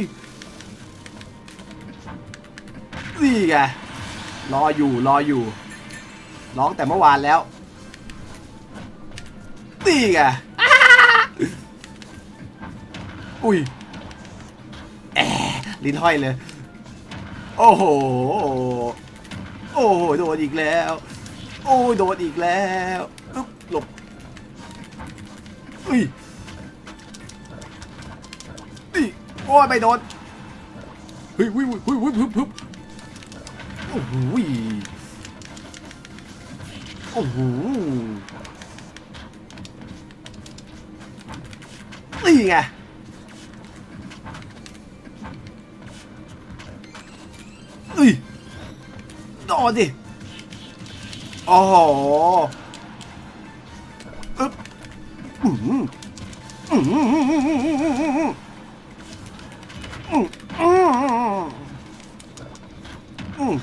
ตีไงรออยู่รออยู่ร้องแต่เมื่อวานแล้วตีไงอุ้ยแอบลิ้นห้อยเลยโอ้โหโอ้โหโดนอีกแล้วโอ้ยโดนอีกแล้วอึ๊บหลบอุ้ยนี่โอ้ยไม่โดนเฮ้ยวิ่งวิ่งวิ่งวิ่งวิ่งโอ้โหโอ้โหนี่ไงเอ้ยโดนดิโอ้โหอึ๊บอืมอืมอืมอืมอืมอืม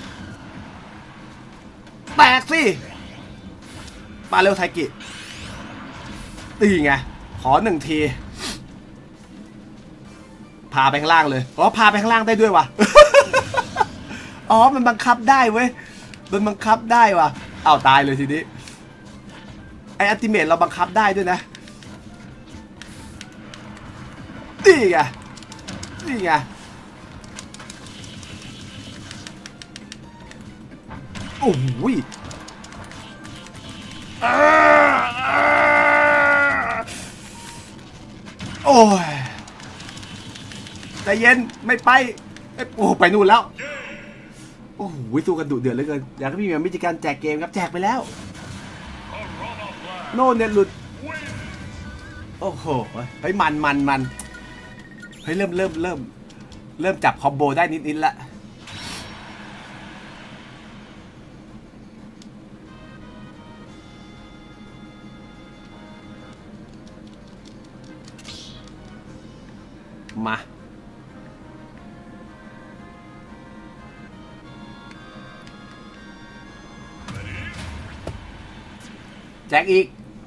แตกสิมาเร็วไทกิตีไงขอหนึ่งทีพาไปข้างล่างเลยอ๋อพาไปข้างล่างได้ด้วยวะอ๋อมันบังคับได้เว้ยมันบังคับได้วะอ้าวตายเลยทีนี้ไออัลติเมทเราบังคับได้ด้วยนะนี่ไงนี่ไงโอ้โหโอ้ยใจเย็นไม่ไปโอ้ไปนู่นแล้วโอ้โหสู้กันดุเดือดเหลือเกินอยากให้พี่มีวิธีการแจกเกมครับแจกไปแล้วโน่นเนี่ยหลุดโอ้โหเฮ้ยมันมันมันเฮ้ยเริ่มเริ่มเริ่มเริ่มจับคอมโบได้นิดนิดละมาแจกอีก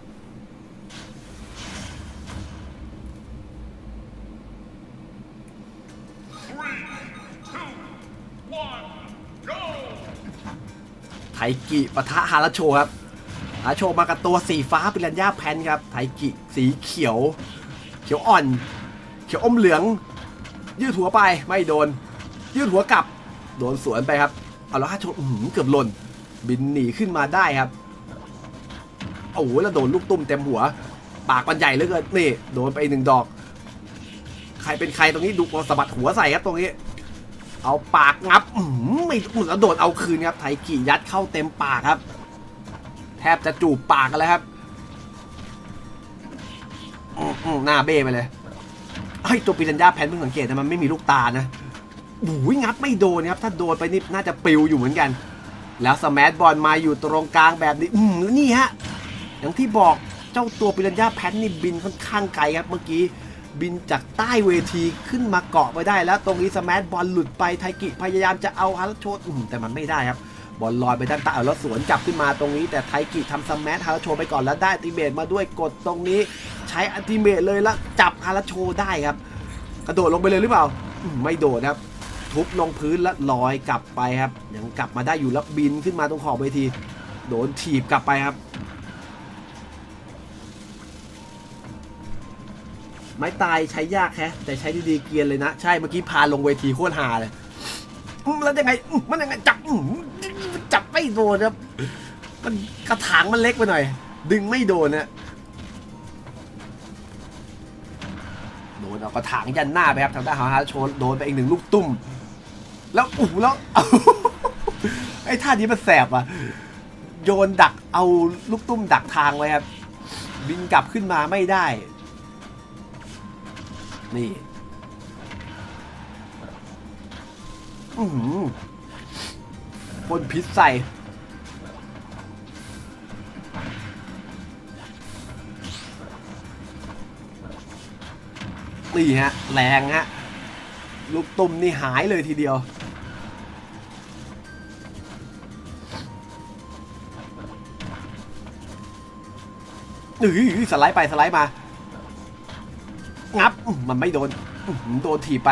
ไทกิปะทะฮาราโชครับฮาราโชมากับตัวสีฟ้าปิรันย่าแพนครับไทกิสีเขียวเขียวอ่อนเขียวอมเหลืองยืดหัวไปไม่โดนยืดหัวกลับโดนสวนไปครับเอาแล้วฮาราโชเกือบหล่นบินหนีขึ้นมาได้ครับโอ้โหแล้วโดนลูกตุ้มเต็มหัวปากมันใหญ่เหลือเกินนี่โดนไปหนึ่งดอกใครเป็นใครตรงนี้ดูสะบัดหัวใส่ครับตรงนี้เอาปากงับไม่เหมือนแล้วโดนเอาคืนครับไทกิยัดเข้าเต็มปากครับแทบจะจูบปากกันแล้วครับหน้าเบ้ไปเลยไอ้ตัวปิรันย่าแพนเพิ่งสังเกตนะมันไม่มีลูกตานะโอ้ยงับไม่โดนครับถ้าโดนไปนี่น่าจะปลิวอยู่เหมือนกันแล้วสแมชบอลมาอยู่ตรงกลางแบบนี้อืมแล้วนี่ฮะอย่างที่บอกเจ้าตัวปิรันย่าแพนนี่บินค่อนข้างไกลครับเมื่อกี้บินจากใต้เวทีขึ้นมาเกาะไปได้แล้วตรงนี้สแมชบอลหลุดไปไทกิพยายามจะเอาฮาราโชอืมแต่มันไม่ได้ครับบอลลอยไปด้านใต้แล้วสวนจับขึ้นมาตรงนี้แต่ไทกิทำสแมชฮาราโชไปก่อนแล้วได้อัลติเมทมาด้วยกดตรงนี้ใช้อัลติเมทเลยแล้วจับฮาราโชได้ครับกระโดดลงไปเลยหรือเปล่าไม่โดดครับทุบลงพื้นแล้วลอยกลับไปครับยังกลับมาได้อยู่แล้วบินขึ้นมาตรงขอบเวทีโดนถีบกลับไปครับไม้ตายใช้ยากแค่แต่ใช้ดีๆเกียนเลยนะใช่เมื่อกี้พาลงเวทีโคตรฮาเลยแล้วยังไงมันยังไงจับจับไม่โดนครับมันกระถางมันเล็กไปหน่อยดึงไม่โดนนะโดนเอากระถางยันหน้าไปครับทางด้านของฮาร์โชโดนไปอีกหนึ่งลูกตุ้มแล้วอู้แล้วไอ้ท่านี้มันแสบอ่ะโยนดักเอาลูกตุ้มดักทางไว้ครับบินกลับขึ้นมาไม่ได้นี่อือหือพ่นพิษใส่นี่ฮะแรงฮะลูกตุ้มนี่หายเลยทีเดียวอือสไลด์ไปสไลด์มางับมันไม่โดนโดนถีบไป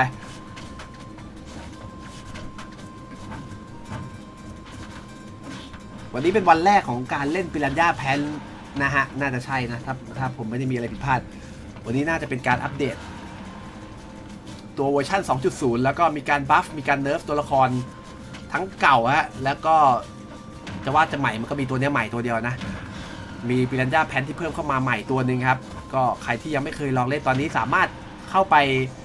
วันนี้เป็นวันแรกของการเล่นปิรันย่าแพนนะฮะน่าจะใช่นะถ้าถ้าผมไม่ได้มีอะไรผิดพลาดวันนี้น่าจะเป็นการอัปเดตตัวเวอร์ชัน สองจุดศูนย์ แล้วก็มีการบัฟมีการเนิร์ฟตัวละครทั้งเก่าฮะแล้วก็จะว่าจะใหม่มันก็มีตัวนี้ใหม่ตัวเดียวนะมีปิรันย่าแพนที่เพิ่มเข้ามาใหม่ตัวหนึ่งครับก็ใครที่ยังไม่เคยลองเล่นตอนนี้สามารถเข้าไป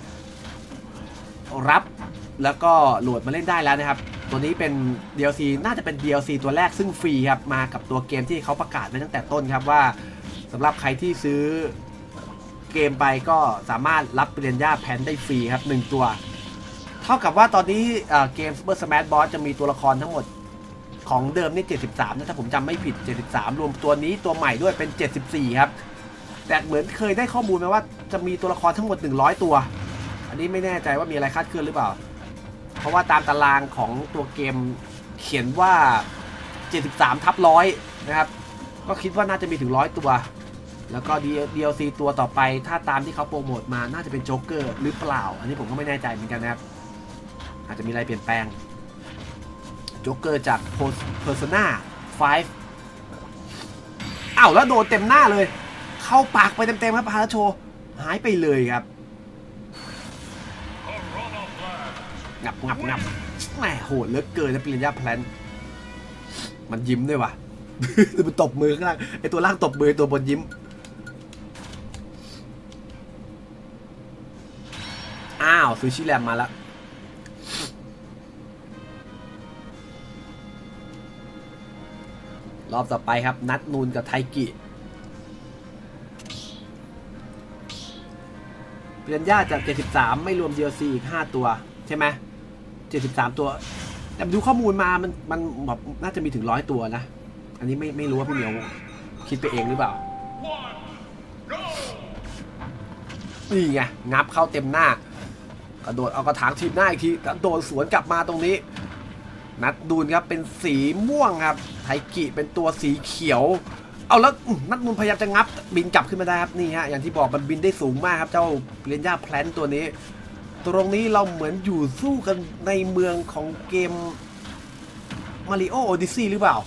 รับแล้วก็โหลดมาเล่นได้แล้วนะครับตัวนี้เป็น ดี แอล ซี น่าจะเป็น ดี แอล ซี ตัวแรกซึ่งฟรีครับมากับตัวเกมที่เขาประกาศไว้ตั้งแต่ต้นครับว่าสำหรับใครที่ซื้อเกมไปก็สามารถรับปิรันย่าแพนได้ฟรีครับหนึ่งตัวเท่ากับว่าตอนนี้เกม Super Smash Bros จะมีตัวละครทั้งหมดของเดิมนี่เจ็ดสิบสามนะถ้าผมจำไม่ผิดเจ็ดสิบสามรวมตัวนี้ตัวใหม่ด้วยเป็นเจ็ดสิบสี่ครับแต่เหมือนเคยได้ข้อมูลมาว่าจะมีตัวละครทั้งหมดหนึ่งร้อยตัวอันนี้ไม่แน่ใจว่ามีอะไรคาดเคลื่อนหรือเปล่าเพราะว่าตามตารางของตัวเกมเขียนว่าเจ็ดสิบสามทับหนึ่งร้อยนะครับก็คิดว่าน่าจะมีถึงหนึ่งร้อยตัวแล้วก็ ดี แอล ซี ตัวต่อไปถ้าตามที่เขาโปรโมทมาน่าจะเป็นโจ๊กเกอร์หรือเปล่าอันนี้ผมก็ไม่แน่ใจเหมือนกันนะครับอาจจะมีอะไรเปลี่ยนแปลงโจ๊กเกอร์จาก Persona ไฟว์ อ้าวแล้วโดนเต็มหน้าเลยเข้าปากไปเต็มๆครับฮาร์โชหายไปเลยครับงับงับงับแหมโหดเหลือเกินนะปิรันย่าแพนมันยิ้มด้วยว่ะ มันตบมือข้างล่างไอตัวล่างตบมือตัวบนยิ้มอ้าวซูชิแรมมาแล้วรอบต่อไปครับนัดนูนกับไทกิปิรันย่าจากเจ็ดสิบสามไม่รวม ดี แอล ซี อีกห้าตัวใช่ไหมเจ็ดสิบสามตัวแต่ดูข้อมูลมามันมันแบบน่าจะมีถึงร้อยตัวนะอันนี้ไม่ไม่รู้ว่าพี่เหมียวคิดไปเองหรือเปล่านี่ไงงับเข้าเต็มหน้ากระโดดเอากระถางทีบหน้าอีกทีแล้วโดนสวนกลับมาตรงนี้นัดดูนครับเป็นสีม่วงครับไทกิเป็นตัวสีเขียวเอาแล้วนัดนูนพยายามจะงับบินกลับขึ้นมาได้ครับนี่ฮะอย่างที่บอกมันบินได้สูงมากครับเจ้าปิรันย่าแพลนตัวนี้ตรงนี้เราเหมือนอยู่สู้กันในเมืองของเกม Mario Odyssey หรือเปล่า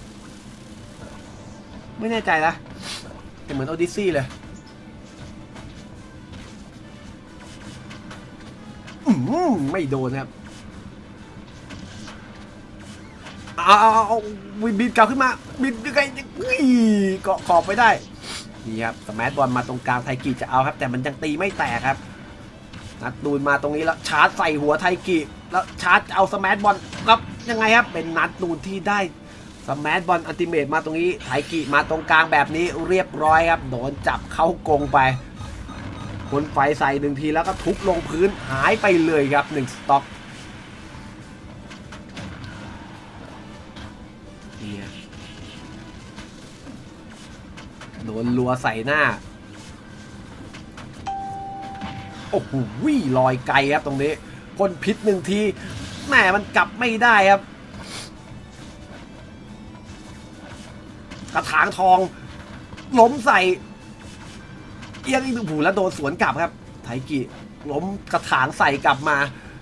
ไม่แน่ใจนะแต่เหมือน Odyssey เลยอืมไม่โดนครับเอาเอาเอาบินกลับขึ้นมาบินยังไงเกาะขอบไปได้นี่ครับสมาร์ทบอลมาตรงกลางไทกิจะเอาครับแต่มันยังตีไม่แตกครับนัดดูนมาตรงนี้แล้วชาร์จใส่หัวไทกิแล้วชาร์จเอาสมาร์ทบอลครับยังไงครับเป็นนัดดูนที่ได้สมาร์ทบอลอัลติเมทมาตรงนี้ไทกิมาตรงกลางแบบนี้เรียบร้อยครับโดนจับเข้ากรงไปคนไฟใส่หนึ่งทีแล้วก็ทุบลงพื้นหายไปเลยครับหนึ่งสต็อกโดนลัวใส่หน้าโอ้โหลอยไกลครับตรงนี้พ่นพิษหนึ่งทีแหมมันกลับไม่ได้ครับกระถางทองล้มใส่เอียงอีกหนึ่งผูแล้วโดนสวนกลับครับไทกิล้มกระถางใส่กลับมา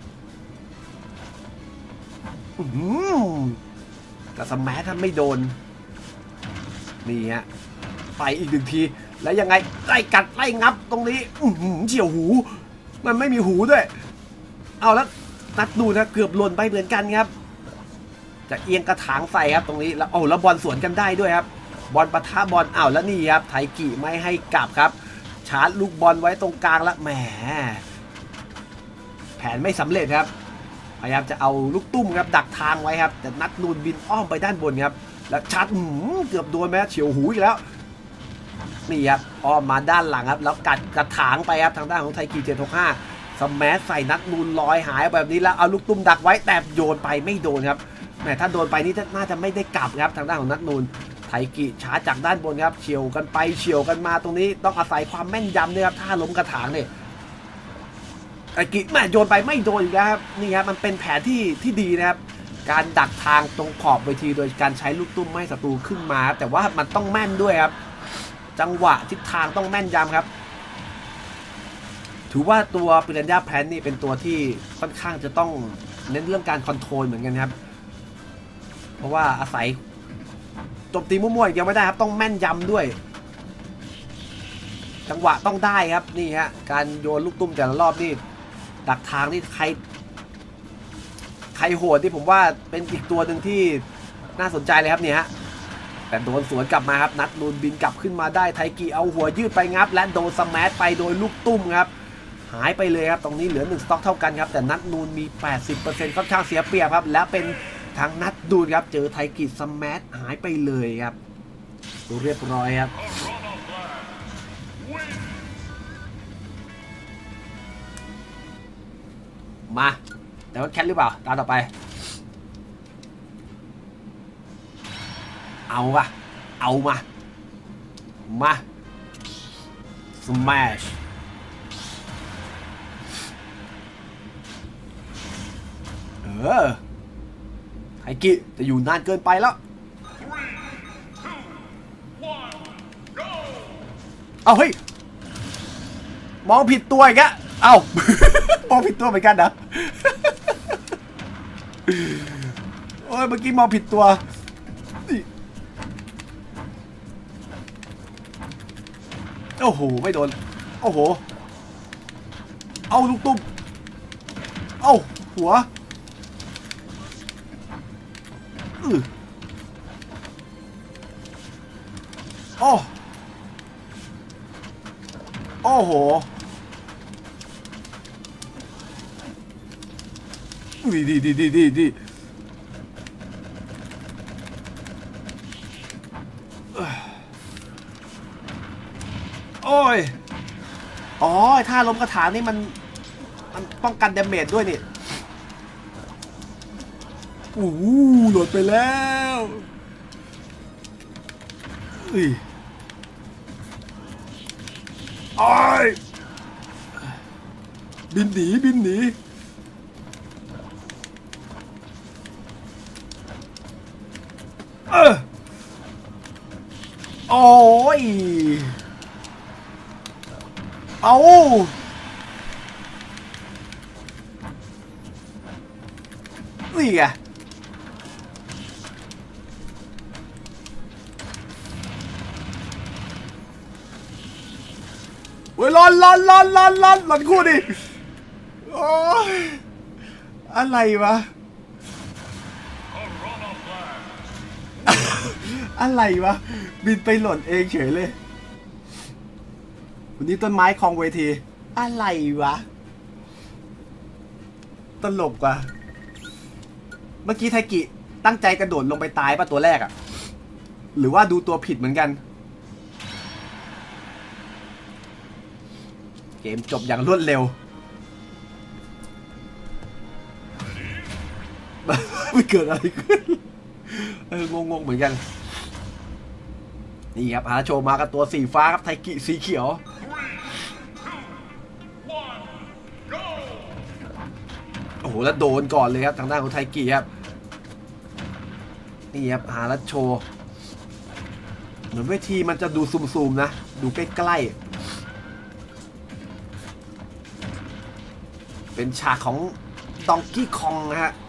อืมกระสแมัทไม่โดนนี่ฮะไปอีกหนึ่งทีแล้วยังไงไล่กัดไล่งับตรงนี้อืมเฉียวหูมันไม่มีหูด้วยเอาแล้วนัดดูนะเกือบหล่นไปเหมือนกันครับจะเอียงกระถางใส่ครับตรงนี้แล้วโอ้แล้วบอลสวนกันได้ด้วยครับบอลปะทะบอลอ้าวแล้วนี่ครับไทกิไม่ให้กลับครับชาร์จลูกบอลไว้ตรงกลางแล้วแหมแผนไม่สำเร็จครับพยายามจะเอาลูกตุ้มครับดักทางไว้ครับแต่นัดนูนบินอ้อมไปด้านบนครับแล้วชาร์จเกือบโดนแม้เฉียวหูอีกแล้วนี่ครับอ้อมมาด้านหลังครับแล้วกัดกระถางไปครับทางด้านของไทกิเจ็ดหกห้าสแมัใส่นัดนูนลอยหายแบบนี้แล้วเอาลูกตุ้มดักไว้แต่โยนไปไม่โดนครับแหมถ้าโดนไปนี่น่าจะไม่ได้กลับครับทางด้านของนัดนูนไทกิชาร์จจากด้านบนครับเฉียวกันไปเฉียวกันมาตรงนี้ต้องอาศัยความแม่นยำด้วยครับถ้าล้มกระถางเนี่ยไทกิแม่โยนไปไม่โดนอีกแล้วครับนี่ครับมันเป็นแผนที่ที่ดีนะครับการดักทางตรงขอบเวทีโดยการใช้ลูกตุ้มไม่ศัตรูขึ้นมาแต่ว่ามันต้องแม่นด้วยครับจังหวะทิศทางต้องแม่นยำครับถือว่าตัวปิรันย่าแพลนนี่เป็นตัวที่ค่อนข้างจะต้องเน้นเรื่องการคอนโทรลเหมือนกันครับเพราะว่าอาศัยโจมตีมั่วๆยังไม่ได้ครับต้องแม่นยำด้วยจังหวะต้องได้ครับนี่ฮะการโยนลูกตุ้มแต่ละรอบนี่ดักทางนี่ใครใครโหดที่ผมว่าเป็นอีกตัวหนึ่งที่น่าสนใจเลยครับเนี่ยฮะแต่โดนสวนกลับมาครับนัดนูนบินกลับขึ้นมาได้ไทกิเอาหัวยืดไปงับและโดนสแมัไปโดยลูกตุ้มครับหายไปเลยครับตรงนี้เหลือหนึ่งสต็อกเท่ากันครับแต่นัดนูนมี แปดสิบเปอร์เซ็นต์ ค่อนข้างเสียเปรียบครับและเป็นทางนัดดูนครับเจอไทกิสแมัหายไปเลยครับดูเรียบร้อยครับมาแต่ว่าแคทหรือเปล่าตามต่อไปเอาอะเอามามาสแมัชเออไทกิจะอยู่นานเกินไปแล้วเอาเฮ้ยมองผิดตัวอีกอะเอ้ามองผิดตัวเหมือนกันนะโอ้ยเมื่อกี้มองผิดตัวโอ้โหไม่โดนโอ้โหเอาลูกตุ้มเอาหัวอือโอ้โอ้โหดีดีดีดีดีดีโอ้ยอ๋อถ้าล้มกระถางนี่มันมันป้องกันดาเมจด้วยนี่โอ้โหหลุดไปแล้วอุ้ยโอ้ยบินหนีบินหนีเออโอ้ยเอานี่ไงเว้ยร้อนร้อนร้อนร้อนร้อนร้อนคู่ดิโอ้ยอะไรวะอะไรวะบินไปหล่นเองเฉยเลยวันนี้ต้นไม้คลองเวทีอะไรวะตลกว่ะเมื่อกี้ไทกิตั้งใจกระโดดลงไปตายป่ะตัวแรกอะหรือว่าดูตัวผิดเหมือนกันเกมจบอย่างรวดเร็วไม่เกิดอะไรขึ้นเอองงๆเหมือนกันนี่ครับฮาโชมากับตัวสีฟ้าครับไทกิสีเขียวโอ้โหแล้วโดนก่อนเลยครับทางด้านของไทกิครับนี่ครับฮารัชโชเหมือนเวทีมันจะดูซูมๆนะดูใกล้ๆเป็นฉากของดองกี้คองนะฮะ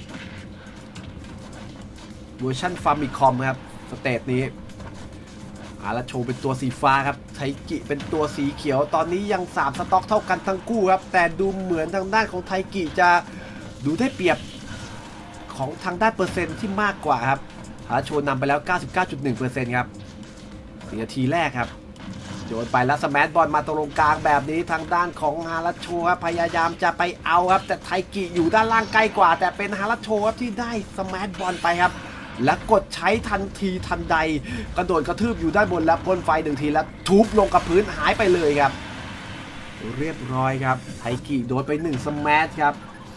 เวอร์ชันฟาร์มิคอมครับสเตจนี้อาราโชเป็นตัวสีฟ้าครับไทกิเป็นตัวสีเขียวตอนนี้ยังสามสต็อกเท่ากันทั้งคู่ครับแต่ดูเหมือนทางด้านของไทกิจะดูได้เปรียบของทางด้านเปอร์เซ็นต์ที่มากกว่าครับอาราโชนำไปแล้ว เก้าสิบเก้าจุดหนึ่งเปอร์เซ็นต์ ครับสี่นาทีแรกครับโยนไปแล้วสแมชบอลมาตรงกลางแบบนี้ทางด้านของฮาราโชครับพยายามจะไปเอาครับแต่ไทกิอยู่ด้านล่างใกล้กว่าแต่เป็นฮาราโชครับที่ได้สแมชบอลไปครับและกดใช้ทันทีทันใดกระโดดกระทืบอยู่ด้านบนแล้วพ่นไฟหนึ่งทีแล้วทุบลงกับพื้นหายไปเลยครับเรียบร้อยครับไทกิโดนไปหนึ่งสแมชครับ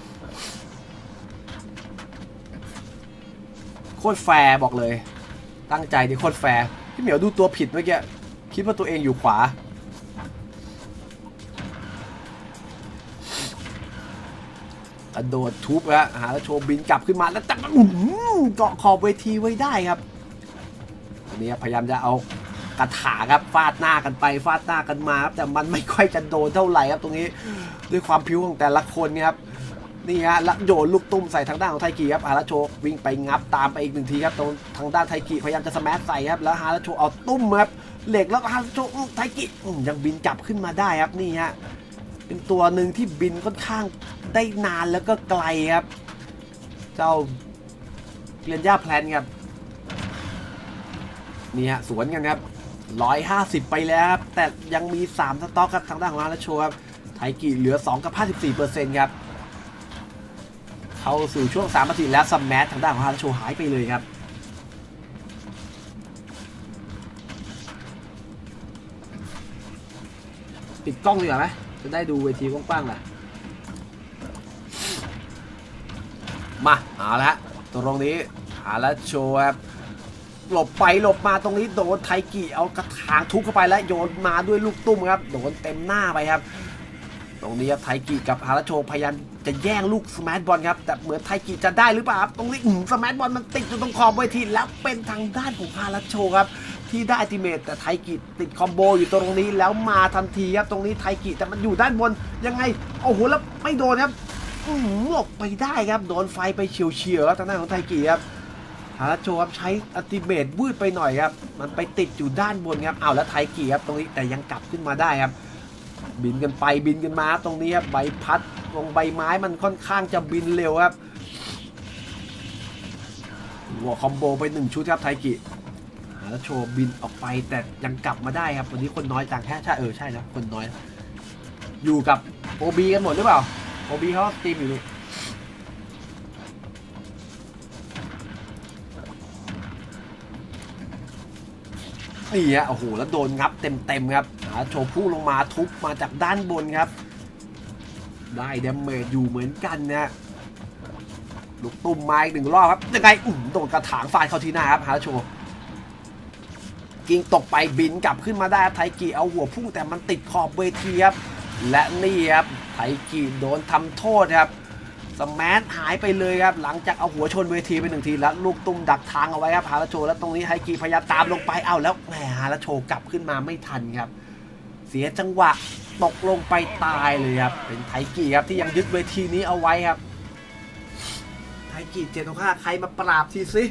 โคตรแฟร์บอกเลยตั้งใจดิโคตรแฟร์พี่เหมียวดูตัวผิดเมื่อกี้คิดว่าตัวเองอยู่ขวากระโดดทุบแล้วหาแล้วโชว์บินกลับขึ้นมาแล้วจับเกาะขอบเวทีไว้ได้ครับอันนี้พยายามจะเอากระถาครับฟาดหน้ากันไปฟาดหน้ากันมาครับแต่มันไม่ค่อยจะโดนเท่าไหร่ครับตรงนี้ด้วยความผิวของแต่ละคนครับนี่ฮะแล้วโยนลูกตุ้มใส่ทางด้านของไทกิครับฮาราโชวิ่งไปงับตามไปอีกหนึ่งทีครับตรงทางด้านไทกิพยายามจะสแมชใส่ครับแล้วฮาราโชเอาตุ้มครับเหล็กแล้วฮาราโชไทกิยังบินกลับขึ้นมาได้ครับนี่ฮะเป็นตัวหนึ่งที่บินค่อนข้างได้นานแล้วก็ไกลครับเจ้าเกลียนย่าแพลนครับนี่ฮะสวนกันครับหนึ่งร้อยห้าสิบไปแล้วครับแต่ยังมีสามสต็อกครับทางด้านของฮาราโชครับไทกิเหลือ สองกับห้าสิบสี่เปอร์เซ็นต์ ครับเข้าสู่ช่วงสามนาทีแล้วสแมชทางด้านของฮาราโชหายไปเลยครับปิดกล้องดีกว่าไหมจะได้ดูเวทีกว้างๆหน่อยมาเอาละตรงนี้ฮาราโชครับหลบไปหลบมาตรงนี้โดนไทกิเอากระถางทุบเข้าไปแล้วโยนมาด้วยลูกตุ้มครับโดนเต็มหน้าไปครับตรงนี้ครับไทกิกับฮาราโชพยายามจะแย่งลูกสแมชบอลครับแต่เหมือนไทกิจะได้หรือเปล่าครับตรงนี้อืมสแมชบอลมันติดอยู่ตรงขอบเวทีแล้วเป็นทางด้านของฮาราโชครับที่ได้อัลติเมทแต่ไทกิติดคอมโบอยู่ตรงนี้แล้วมาทันทีครับตรงนี้ไทกิแต่มันอยู่ด้านบนยังไงโอ้โหแล้วไม่โดนครับอืมหลบไปได้ครับโดนไฟไปเฉียวๆครับทางด้านของไทกิครับฮาราโชครับใช้อัลติเมทวืดไปหน่อยครับมันไปติดอยู่ด้านบนครับเอาแล้วไทกิครับตรงนี้แต่ยังกลับขึ้นมาได้ครับบินกันไปบินกันมาตรงนี้ครับใบพัดตรงใบไม้มันค่อนข้างจะบินเร็วครับหัวคอมโบไปหนึ่งชุดครับไทกิฮาราโชบินออกไปแต่ยังกลับมาได้ครับวันนี้คนน้อยจังแค่ใช่เออใช่นะคนน้อยอยู่กับโอบีกันหมดหรือเปล่าโอบีเขาทีมอยู่นี่นี่ฮะโอ้โหแล้วโดนงับเต็มๆครับฮาราโชพุ่งลงมาทุบมาจากด้านบนครับได้เดมเมจอยู่เหมือนกันนะลูกตุ้มไม้หนึ่งรอบครับยังไงอุ่นโดนกระถางฟาดเข้าที่หน้าครับฮาราโชกิ้งตกไปบินกลับขึ้นมาได้ไทกิเอาหัวพุ่งแต่มันติดขอบเวทีครับและนี่ครับไทกิโดนทำโทษครับสแมชหายไปเลยครับหลังจากเอาหัวชนเวทีไปหนึ่งทีแล้วลูกตุ้มดักทางเอาไว้ครับฮาราโชแล้วตรงนี้ไทกิพยายามตามลงไปเอาแล้วแหมฮาราโชกลับขึ้นมาไม่ทันครับเสียจังหวะตกลงไปตายเลยครับเป็นไทกิครับที่ยังยึดเวทีนี้เอาไว้ครับไทกิเจ็ดต่อห้าใครมาปราบทีสิ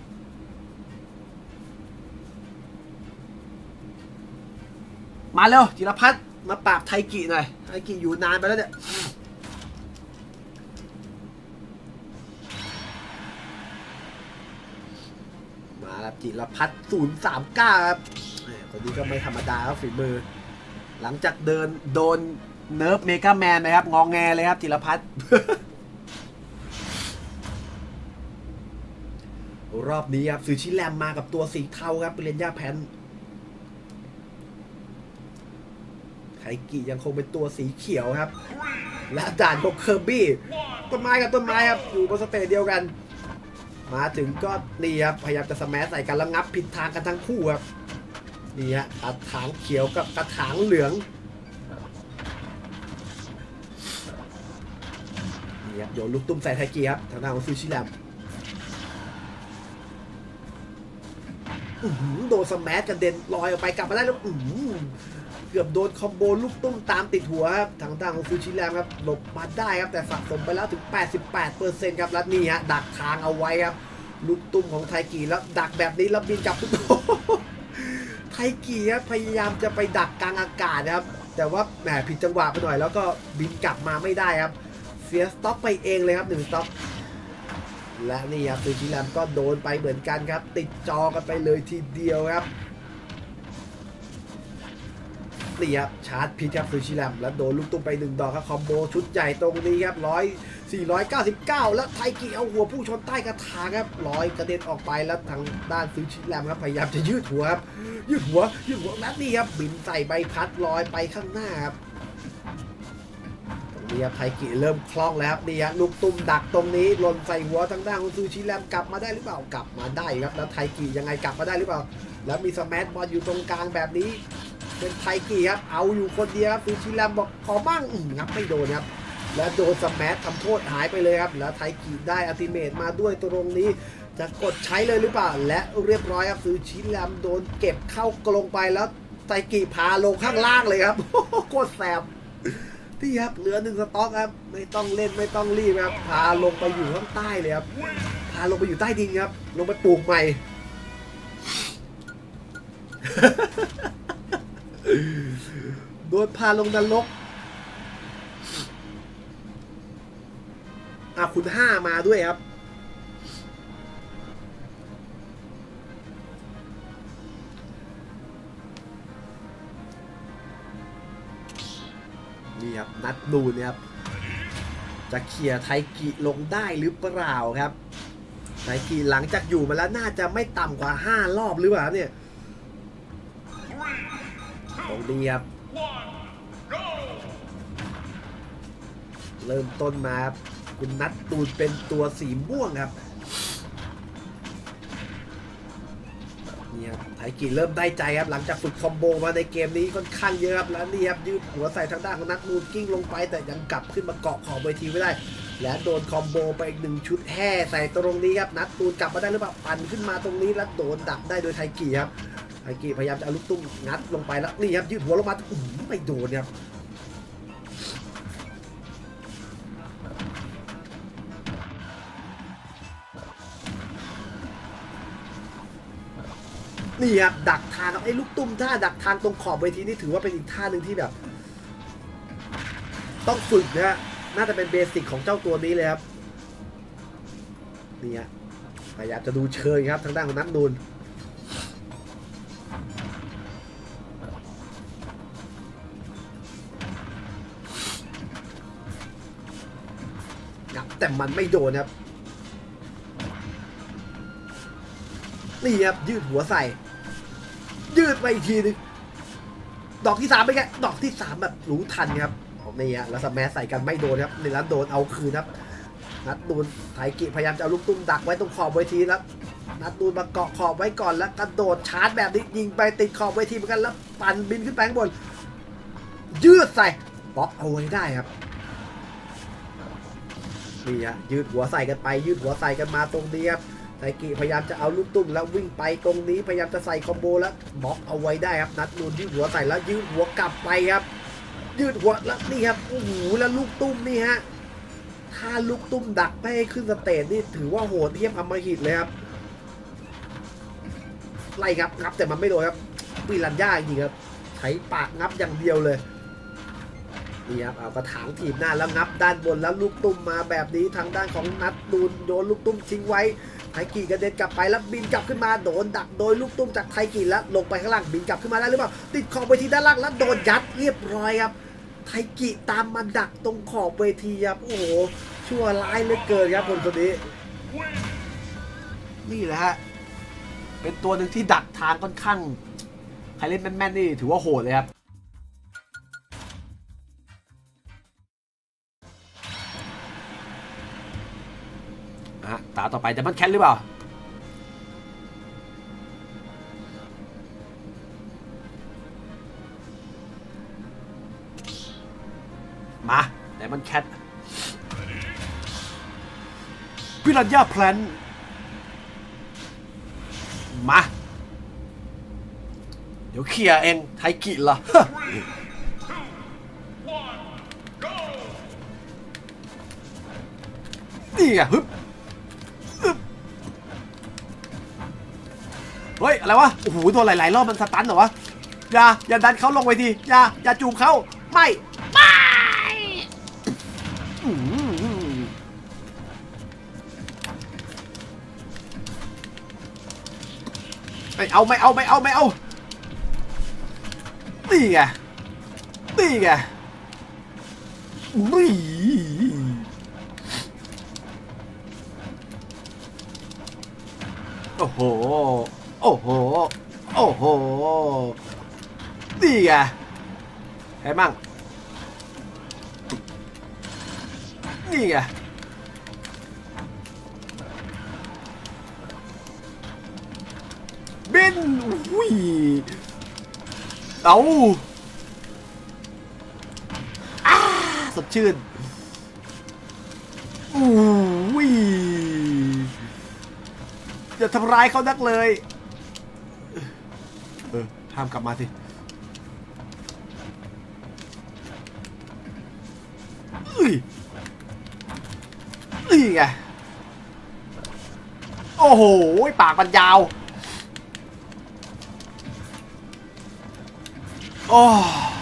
มาเร็วจิรพัฒน์มาปราบไทกิหน่อยไทกิอยู่นานไปแล้วเนี่ยมาแล้วจิรพัฒน์ศูนย์สามเก้าครับคนนี้ก็ไม่ธรรมดาครับฝีมือหลังจากเดินโดนเนิร์ฟเมกาแมนนะครับงองแงเลยครับจิรพัฒน์ รอบนี้ครับซูชิแรมมากับตัวสีเทาครับเรนย่าแพนไทกิยังคงเป็นตัวสีเขียวครับและด่านของเคอร์บี้ต้นไม้กับต้นไม้ครับอยู่บนสเตจเดียวกันมาถึงก็นี่ครับพยายามจะสแมชใส่กันแล้วงับผิดทางกันทั้งคู่ครับนี่ฮะกระถางเขียวกับกระถางเหลืองนี่ครับโยนลูกตุ้มใส่ไทกิครับทางด้านของซูชิแรมโดนสแมชกระเด็นลอยออกไปกลับมาได้แล้วเกือบโดนคอมโบลูกตุ้มตามติดหัวครับทางด้านของซูชิแรมครับหลบมาได้ครับแต่สะสมไปแล้วถึง แปดสิบแปดเปอร์เซ็นต์ ครับและนี่ฮะดักทางเอาไว้ครับลูกตุ้มของไทกิแล้วดักแบบนี้แล้วบินกลับทุกไทกิครับพยายามจะไปดักกลางอากาศนะครับแต่ว่าแหมผิดจังหวะไปหน่อยแล้วก็บินกลับมาไม่ได้ครับเสียสต็อกไปเองเลยครับหนึ่งสต็อกและนี่ครับซูชิแรมก็โดนไปเหมือนกันครับติดจอกันไปเลยทีเดียวครับนี่ครับชาร์จพิชครับซูชิแรมแล้วโดนลูกตุ้มไปหนึ่งดอกครับคอมโบชุดใหญ่ตรงนี้ครับร้อยสี่ร้อยเก้าสิบเก้าแล้วไทกิเอาหัวพุ่งชนใต้กระถางครับร้อยกระเด็นออกไปแล้วทางด้านซูชิแรมครับพยายามจะยืดหัวครับยืดหัวยืดหัวนัดนี่ครับบินใส่ใบพัดลอยไปข้างหน้าครับตรงนี้ครับไทกิเริ่มคล่องแล้วครับนี่ฮะลูกตุ้มดักตรงนี้หล่นใส่หัวทางด้านของซูชิแรมกลับมาได้หรือเปล่ากลับมาได้ครับแล้วไทกิยังไงกลับมาได้หรือเปล่าแล้วมีสแมัชบอลอยู่ตรงกลางแบบนี้เป็นไทกิครับเอาอยู่คนเดียวซูชิแรมบอกขอบ้างงับไม่โดนครับแล้วโดนสแมัชทำโทษหายไปเลยครับแล้วไทกิได้อัลติเมทมาด้วยตรงนี้จะกดใช้เลยหรือเปล่าและเรียบร้อยครับซูชิแรมโดนเก็บเข้ากรงไปแล้วไทกิพาลงข้างล่างเลยครับโคตรแสบที่ครับเหลือหนึ่งสต็อกครับไม่ต้องเล่นไม่ต้องรีบครับพาลงไปอยู่ข้างใต้เลยครับพาลงไปอยู่ใต้ดินครับลงไปปลูกใหม่ โดนพาลงนรกอ่ะคุณห้ามาด้วยครับนี่ครับนัดดูเนี่ยครับจะเคลียร์ไทกิลงได้หรือเปล่าครับไทกิหลังจากอยู่มาแล้วน่าจะไม่ต่ำกว่าห้ารอบหรือเปล่าเนี่ยตรงนี้ครับเริ่มต้นมาคุณนัดตูนเป็นตัวสีม่วงครับนี่ครับไทกิเริ่มได้ใจครับหลังจากฝึกคอมโบมาในเกมนี้ค่อนข้างเยอะครับแล้วนี่ครับยืดหัวใส่ทางด้านของนัดตูนกิ้งลงไปแต่ยังกลับขึ้นมาเกาะขอบเวทีไม่ได้และโดนคอมโบไปอีกหนึ่งชุดแห่ใส่ตรงนี้ครับนัดตูนกลับมาได้หรือเปล่าปั่นขึ้นมาตรงนี้แล้วโดนดักได้โดยไทกิครับไทกิพยายามจะเอาลูกตุ้มงัดลงไปแล้วนี่ครับยืดหัวลงมาไม่โดนครับนี่ครับดักทางครับไอ้ลูกตุ้มท่าดักทางตรงขอบเวทีนี่ถือว่าเป็นอีกท่าหนึ่งที่แบบต้องฝึกนะฮะน่าจะเป็นเบสิกของเจ้าตัวนี้เลยครับนี่ฮะพยายามจะดูเชิงครับทางด้านของนัทนูนครับแต่มันไม่โดนครับนี่ครับยืดหัวใส่ยืดไปอีกทีนึงดอกที่สามไปแค่ดอกที่สามแบบรู้ทันครับนี่ฮะแล้วสแมัชใส่กันไม่โดนครับในนั้นโดนเอาคืนครับนัดดูนไทกิพยายามจะเอาลูกตุ้มดักไว้ตรงขอบเวทีแล้วนัดดูนมาเกาะขอบไว้ก่อนแล้วกระโดดชาร์จแบบนี้ยิงไปติดขอบเวทีเหมือนกันแล้วปั่นบินขึ้นไปข้างบนยืดใส่บล็อกเอาไว้ได้ครับนี่ฮะยืดหัวใส่กันไปยืดหัวใส่กันมาตรงนี้ครับไทกิพยายามจะเอาลูกตุ้มแล้ววิ่งไปตรงนี้พยายามจะใส่คอมโบแล้วบล็อกเอาไว้ได้ครับนัดนูนยืดหัวใส่แล้วยืดหัวกลับไปครับยืดหัวแล้วนี่ครับโอ้โหแล้วลูกตุ้มนี่ฮะถ้าลูกตุ้มดักไม่ให้ขึ้นสเตจนี่ถือว่าโหดเทียบอมหิตเลยครับไล่งับงับแต่มันไม่โดนครับปิรันย่าจริงครับใช้ปากงับอย่างเดียวเลยนี่ครับเอากระถางถีบหน้าแล้วงับด้านบนแล้วลูกตุ้มมาแบบนี้ทางด้านของนัดดูนโดนลูกตุ้มทิ้งไว้ไทกิกระเด็นกลับไปแล้วบินกลับขึ้นมาโดนดักโดยลูกตุ้มจากไทกิแล้วลงไปข้างล่างบินกลับขึ้นมาได้หรือเปล่าติดขอบเวทีด้านล่างแล้วโดนยัดเรียบร้อยครับไทกิตามมาดักตรงขอบเวทีครับโอ้โหชั่วร้ายเหลือเกินครับคนคนนี้นี่แหละฮะเป็นตัวหนึ่งที่ดักทางค่อนข้างใครเล่นแม่นๆนี่ถือว่าโหดเลยครับอ่ะตาต่อไปจะมันแคทหรือเปล่ามาแต่มันแคทพิรัญญาแพลนมาเดี๋ยวเคลียร์เองไทกิล่ะนี่ไงฮึบเฮ้ยอะไรวะโอ้โหโดนหลายๆรอบมันสตันเหรอวะอย่าอย่าดันเขาลงไปทีอย่าอย่าจูบเขาไม่ไม่ไม่เอาไม่เอาไม่เอาไม่เอานี่ไงนี่ไงนี่โอ้โหโอ้โหโอ้โหนี่ไงใครมั่งนี่ไงบินอุ้ยเอาอ้าสดชื่นอุ้ยอย่าทำร้ายเขานักเลยเออห้ามกลับมาสิอุ้ยนี่ไงโอ้โหปากมันยาวโอ้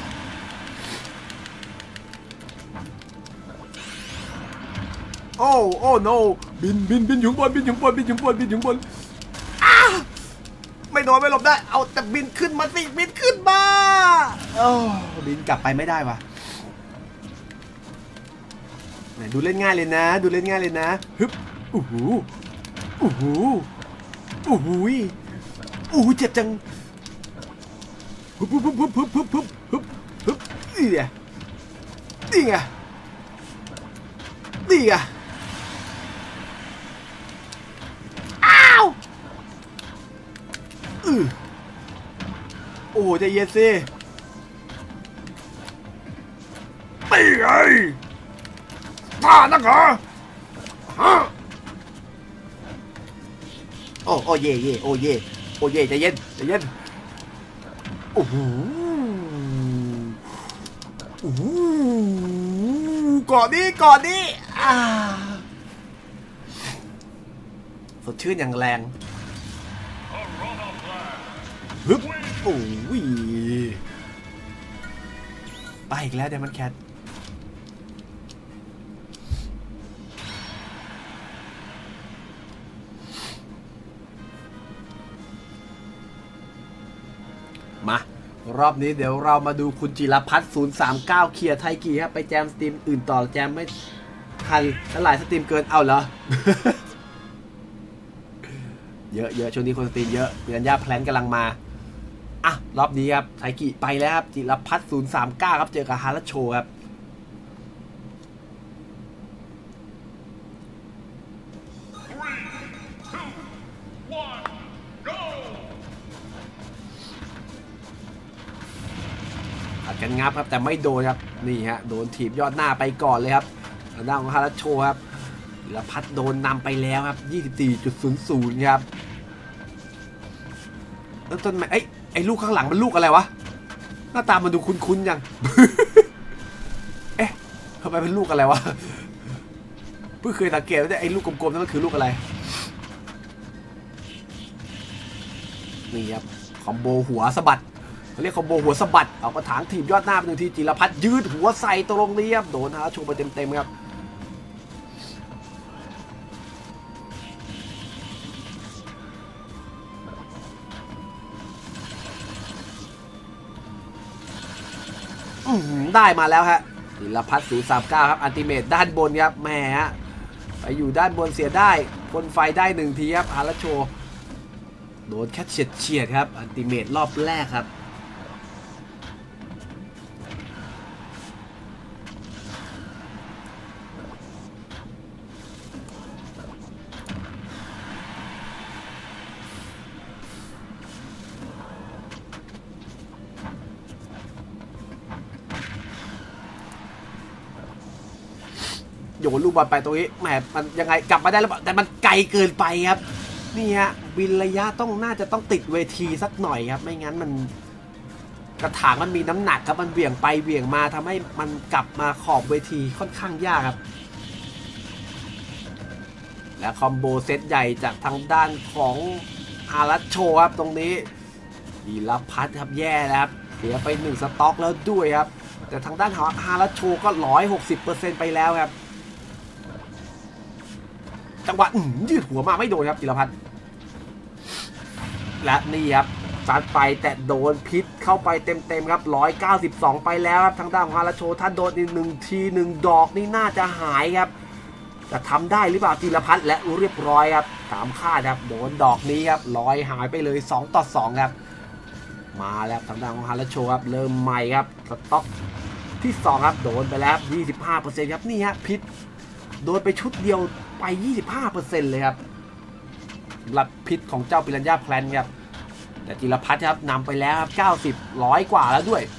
โอ้โอ้โนบินบินบินอยู่บนบินอยู่บนบินอยู่บนบินอยู่บนอ้าไม่โดนไม่หลบได้เอาแต่บินขึ้นมาสิบินขึ้นมาโอ้บินกลับไปไม่ได้ว่ะดูเล่นง่ายเลยนะดูเล่นง่ายเลยนะฮึบอู้หูอู้หูอู้หูอู้หูเจ็บจังฮึบฮึบฮึบฮึบฮึบฮึบฮึบฮึบนี่ไงนี่ไงนี่ไงอ้าวอือโอ้ใจเย็นสิไม่ไงบ้านักเหรอฮะโอ้โอ้เย่เย่โอ้เย่โอ้เย่ใจเย็นใจเย็นโอ้โหโอ้โหก่อนนี้ก่อนนี้อ่าสดชื่นอย่างแรงฮึบโอ้ยไปอีกแล้วเดมอนแคทมารอบนี้เดี๋ยวเรามาดูคุณจิรพัฒน์ศูนย์สามเก้าเคลียร์ไทกีครับไปแจมสตรีมอื่นต่อแจมไม่ทันหลายสตรีมเกินเอาเหรอ เยอะเยอะช่วงนี้คนสตรีมเยอะเพื่อนย่าแพลนกำลังมาอ่ะรอบนี้ครับไทกีไปแล้วครับจิรพัฒน์ศูนย์สามเก้าครับเจอกับฮาร์ดโชครับกันงับครับแต่ไม่โดนครับนี่ฮะโดนถีบยอดหน้าไปก่อนเลยครับทางด้านของฮาร์ดโชครับจิรพัฒน์โดนนำไปแล้วครับ ยี่สิบสี่จุดศูนย์ศูนย์ ครับแล้วต้นไม้ไอ้ไอ้ลูกข้างหลังมันลูกอะไรวะหน้าตามันดูคุ้นๆยังเอ๊ะทำไมเป็นลูกอะไรวะเพิ่งเคยสังเกตว่าไอ้ลูกกลมๆนั่นมันคือลูกอะไรนี่ครับคอมโบหัวสะบัดเรียกคอมโบหัวสะบัดเอากระถางถีบยอดหน้าไปหนึ่งทีจิรพัฒน์ยืดหัวใส่ตรงนี้ครับโดนฮาร์ดโชไปเต็มๆครับได้มาแล้วฮะจิรพัฒน์ศูนย์สามเก้าครับอัลติเมทด้านบนครับแหมฮะไปอยู่ด้านบนเสียได้พ่นไฟได้หนึ่งทีครับฮาร์ดโชโดนแค่เฉียดเฉียดครับอัลติเมทรอบแรกครับโยนลูกบอลไปตรงนี้แหมมันยังไงกลับมาได้แล้วแต่มันไกลเกินไปครับนี่ฮะบินระยะต้องน่าจะต้องติดเวทีสักหน่อยครับไม่งั้นมันกระถางมันมีน้ำหนักครับมันเบี่ยงไปเบี่ยงมาทำให้มันกลับมาขอบเวทีค่อนข้างยากครับและคอมโบเซตใหญ่จากทางด้านของอารัชโชครับตรงนี้ธีรพัฒน์ครับแย่แล้วครับเสียไปหนึ่งสต็อกแล้วด้วยครับแต่ทางด้านของอารัชโชก็ หนึ่งร้อยหกสิบเปอร์เซ็นต์ ไปแล้วครับจังหวะยืดหัวมาไม่โดนครับธีรพัฒน์และนี่ครับซัดไปแต่โดนพิษเข้าไปเต็มๆครับหนึ่งร้อยเก้าสิบสองไปแล้วครับทางด้านของอารัชโชถ้าโดนอีกหนึ่งทีหนึ่งดอกนี่น่าจะหายครับจะทำได้หรือเปล่าธีรพัฒน์และเรียบร้อยครับตามคาดครับโดนดอกนี้ครับลอยหายไปเลยสองต่อสองครับมาแล้วทางด้านของอารัชโชครับเริ่มใหม่ครับสต็อกที่สองครับโดนไปแล้ว ยี่สิบห้าเปอร์เซ็นต์ ครับนี่ฮะพิษโดนไปชุดเดียวไป ยี่สิบห้าเปอร์เซ็นต์ เลยครับสำหรับพิษของเจ้าปิรันย่าแพลนครับแต่ธีรพัฒน์ครับนำไปแล้วครับเก้าสิบ ร้อยกว่าแล้วด้วย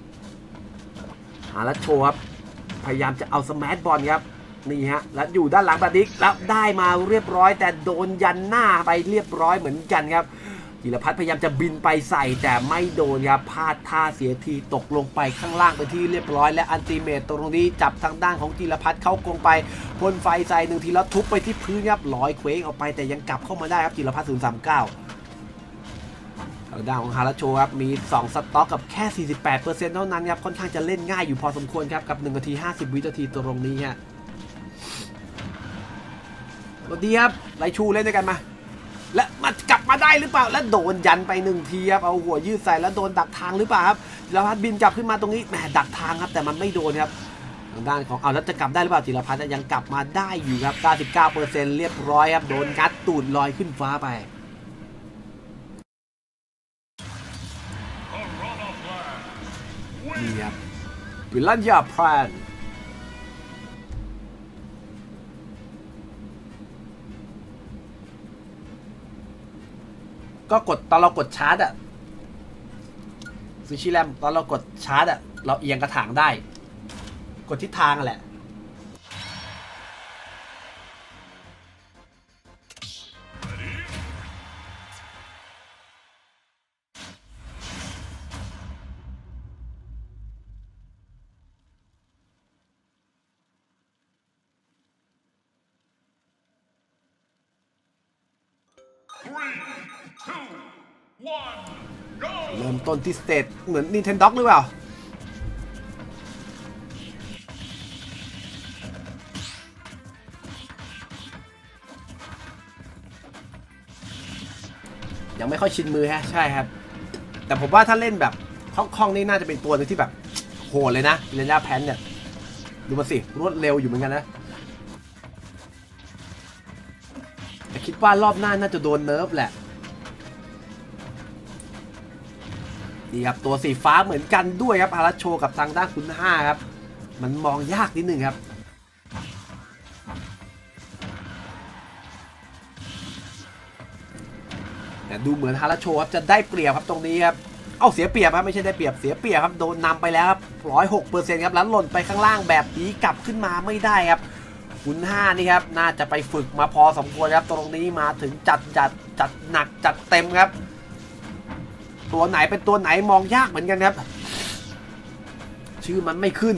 อารัชโชครับพยายามจะเอาสมาร์ทบอลครับนี่ฮะแล้วอยู่ด้านหลังแบบนี้แล้วได้มาเรียบร้อยแต่โดนยันหน้าไปเรียบร้อยเหมือนกันครับธีรพัฒน์พยายามจะบินไปใส่แต่ไม่โดนครับพลาดท่าเสียทีตกลงไปข้างล่างไปที่เรียบร้อยและอัลติเมตตรงนี้จับทางด้านของธีรพัฒน์เข้ากรงไปพ่นไฟใส่หนึ่งทีแล้วทุบไปที่พื้นครับลอยเคว้งออกไปแต่ยังกลับเข้ามาได้ครับธีรพัฒน์ศูนย์สามเก้าทางด้านของอารัชโชครับมีสองสต็อกกับแค่ สี่สิบแปดเปอร์เซ็นต์ เท่านั้นครับค่อนข้างจะเล่นง่ายอยู่พอสมควรครับกับหนึ่งนาทีห้าสิบวินาทีตรงนี้ฮะสวัสดีครับไลชูเล่นด้วยกันมาและมันกลับมาได้หรือเปล่าและโดนยันไปหนึ่งทีครับเอาหัวยืดใส่แล้วโดนดักทางหรือเปล่าครับธีรพัฒน์บินกลับขึ้นมาตรงนี้แหมดักทางครับแต่มันไม่โดนครับทางด้านของเอาแล้วจะกลับได้หรือเปล่าธีรพัฒน์ยังกลับมาได้อยู่ครับ เก้าสิบเก้าเปอร์เซ็นต์ เรียบร้อยครับโดนงัดตูดลอยขึ้นฟ้าไปนี่ครับปิรันย่าแพลนก็กดตอนเรากดชาร์จอะซูชิแรมตอนเรากดชาร์จอะเราเอียงกระถางได้กดทิศทางแหละเริ่มต้นที่สเตจเหมือน Nintendo หรือเปล่ายังไม่ค่อยชินมือฮะใช่ครับแต่ผมว่าถ้าเล่นแบบคล่องๆนี่น่าจะเป็นตัวนึงที่แบบโหดเลยนะปิรันย่าแพลนเนี่ยดูมาสิรวดเร็วอยู่เหมือนกันนะแต่คิดว่ารอบหน้าน่าจะโดนเนิร์ฟแหละนี่ครับตัวสีฟ้าเหมือนกันด้วยครับอารัชโชกับทางด้านคุณห้าครับมันมองยากนิดนึงครับแต่ดูเหมือนอารัชโชครับจะได้เปรียบครับตรงนี้ครับเอาเสียเปรียบครับไม่ใช่ได้เปรียบเสียเปรียบครับโดนนำไปแล้วครับร้อยหกเปอร์เซ็นต์ครับแล้วหล่นไปข้างล่างแบบนี้กลับขึ้นมาไม่ได้ครับคุณห้านี่ครับน่าจะไปฝึกมาพอสมควรครับตรงนี้มาถึงจัดจัดจัดหนักจัดเต็มครับตัวไหนเป็นตัวไหนมองยากเหมือนกันครับชื่อมันไม่ขึ้น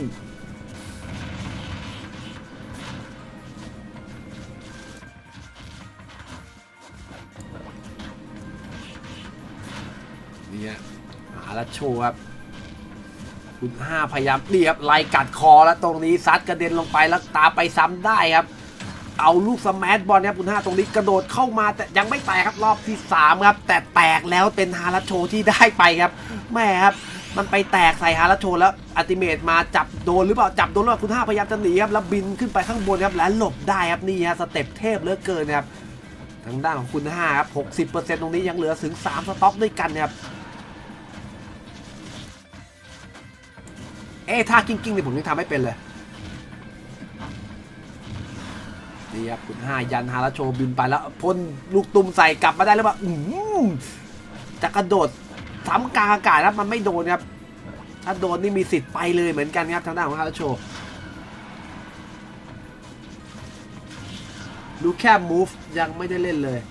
นี่อารัชโชครับคุณห้าพยายามเรียบไล่กัดคอแล้วตรงนี้ซัดกระเด็นลงไปแล้วตามไปซ้ำได้ครับเอาลูกสมาร์ทบอลครับคุณห้าตรงนี้กระโดดเข้ามาแต่ยังไม่แตกครับรอบที่สามครับแต่แตกแล้วเป็นอารัชโชที่ได้ไปครับแม่ครับมันไปแตกใส่อารัชโชแล้วอัลติเมทมาจับโดนหรือเปล่าจับโดนแล้วคุณห้าพยายามจะหนีครับแล้วบินขึ้นไปข้างบนครับและหลบได้ครับนี่ฮะสเต็ปเทพเหลือเกินครับทางด้านของคุณห้าครับ หกสิบเปอร์เซ็นต์ ตรงนี้ยังเหลือถึงสามสต็อกด้วยกันครับเอ๊ะท่ากิ้งกิ้งเนี่ยผมยังทำไม่เป็นเลยนี่ครับคุณห้ายันอารัชโชบินไปแล้วพ่นลูกตุ้มใส่กลับมาได้หรือเปล่าอืมจะกระโดดซ้ำกลางอากาศครับมันไม่โดนครับถ้าโดนนี่มีสิทธิ์ไปเลยเหมือนกันครับทางด้านของอารัชโชดูแค่ move ยังไม่ได้เล่นเลย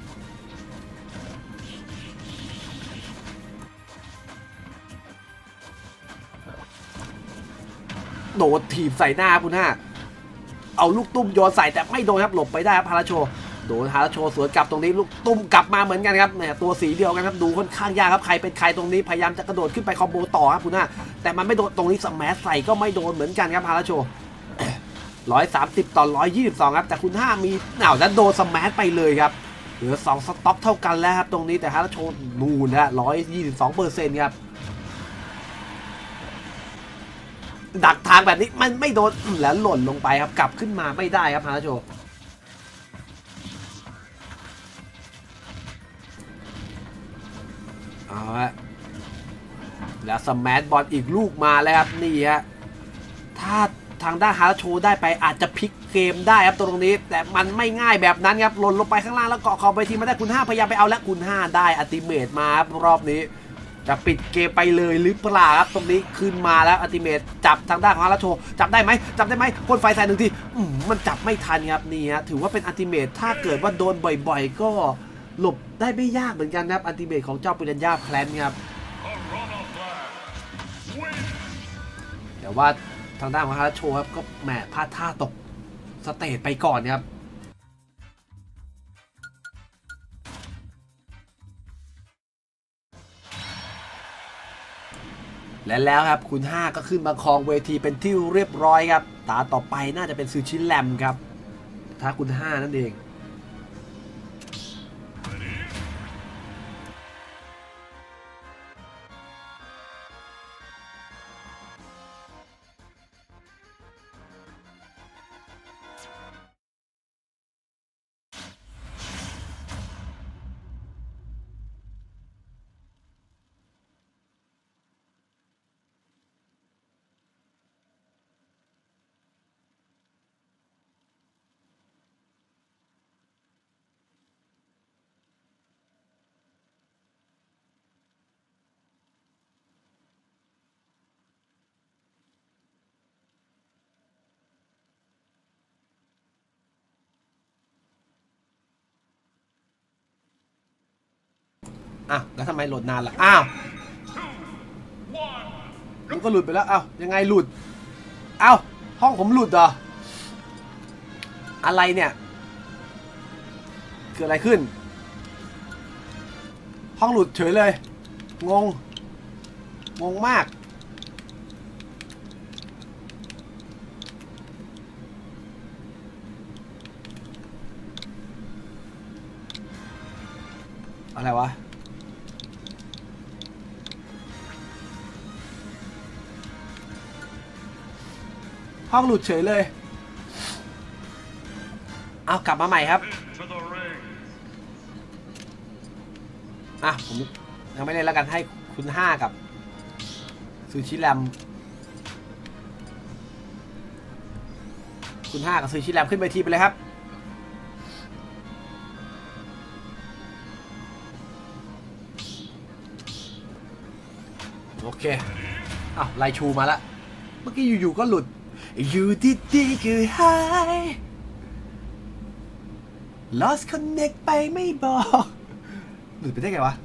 โดดถีบใส่หน้าคุณห้าเอาลูกตุ้มโยนใส่แต่ไม่โดนครับหลบไปได้ครับอารัชโชโดนฮาร์โชสวนกลับตรงนี้ลูกตุ้มกลับมาเหมือนกันครับเนี่ยตัวสีเดียวกันครับดูค่อนข้างยากครับใครเป็นใครตรงนี้พยายามจะกระโดดขึ้นไปคอมโบต่อครับคุณหน้าแต่มันไม่โดนตรงนี้สแมชใส่ก็ไม่โดนเหมือนกันครับฮาร์โชร้อยสามสิบต่อร้อยยี่สิบสองครับแต่คุณห้ามีหนาวแล้วโดนสแมชไปเลยครับเหลือสองสต็อกเท่ากันแล้วครับตรงนี้แต่ฮาร์โชนูนนะร้อยยี่สิบสองเปอร์เซ็นต์ครับดักทางแบบนี้มันไม่โดนแล้วหล่นลงไปครับกลับขึ้นมาไม่ได้ครับฮาร์โชเอาฮะแล้วสแมชบอลอีกลูกมาแล้วครับนี่ฮะถ้าทางด้านฮาร์โชได้ไปอาจจะพลิกเกมได้ครับตรงนี้แต่มันไม่ง่ายแบบนั้นครับหล่นลงไปข้างล่างแล้วเกาะขอบไปทีมาได้คุณห้าพยายามไปเอาและคุณห้าได้อัลติเมทมาครับรอบนี้จะปิดเกมไปเลยหรือเปล่าครับตรงนี้ขึ้นมาแล้วอัลติเมทจับทางด้านของฮาร์โชจับได้ไหมจับได้ไหมพ่นไฟใส่หนึ่งทีมันจับไม่ทันครับนี่ฮะถือว่าเป็นอัลติเมทถ้าเกิดว่าโดนบ่อยๆก็หลบได้ไม่ยากเหมือนกันครับอัลติเมทของเจ้าปิรันย่าแพลนครับแต่ว่าทางด้านของฮาร์โชครับก็แหมพลาดท่าตกสเตจไปก่อนครับและแล้วครับคุณห้าก็ขึ้นมาครองเวทีเป็นที่เรียบร้อยครับตาต่อไปน่าจะเป็นซูชิแลมครับถ้าคุณห้านั่นเองอ้าวแล้วทำไมโหลดนานล่ะอ้าวมันก็หลุดไปแล้วอ้าวยังไงหลุดอ้าวห้องผมหลุดเหรออะไรเนี่ยเกิดอะไรขึ้นห้องหลุดเฉยเลยงงงงมากอะไรวะห้องหลุดเฉยเลยเอากลับมาใหม่ครับอ่ะผมยังไม่เล่นแล้วกันให้คุณห้ากับซูชิแรมคุณห้ากับซูชิแรมขึ้นไปทีไปเลยครับโอเคอ้าวไลชูมาแล้วเมื่อกี้อยู่ๆก็หลุดอยู่ดีๆก็หาย lost connect ไปไม่บอกหลุดไปได้ไงวะ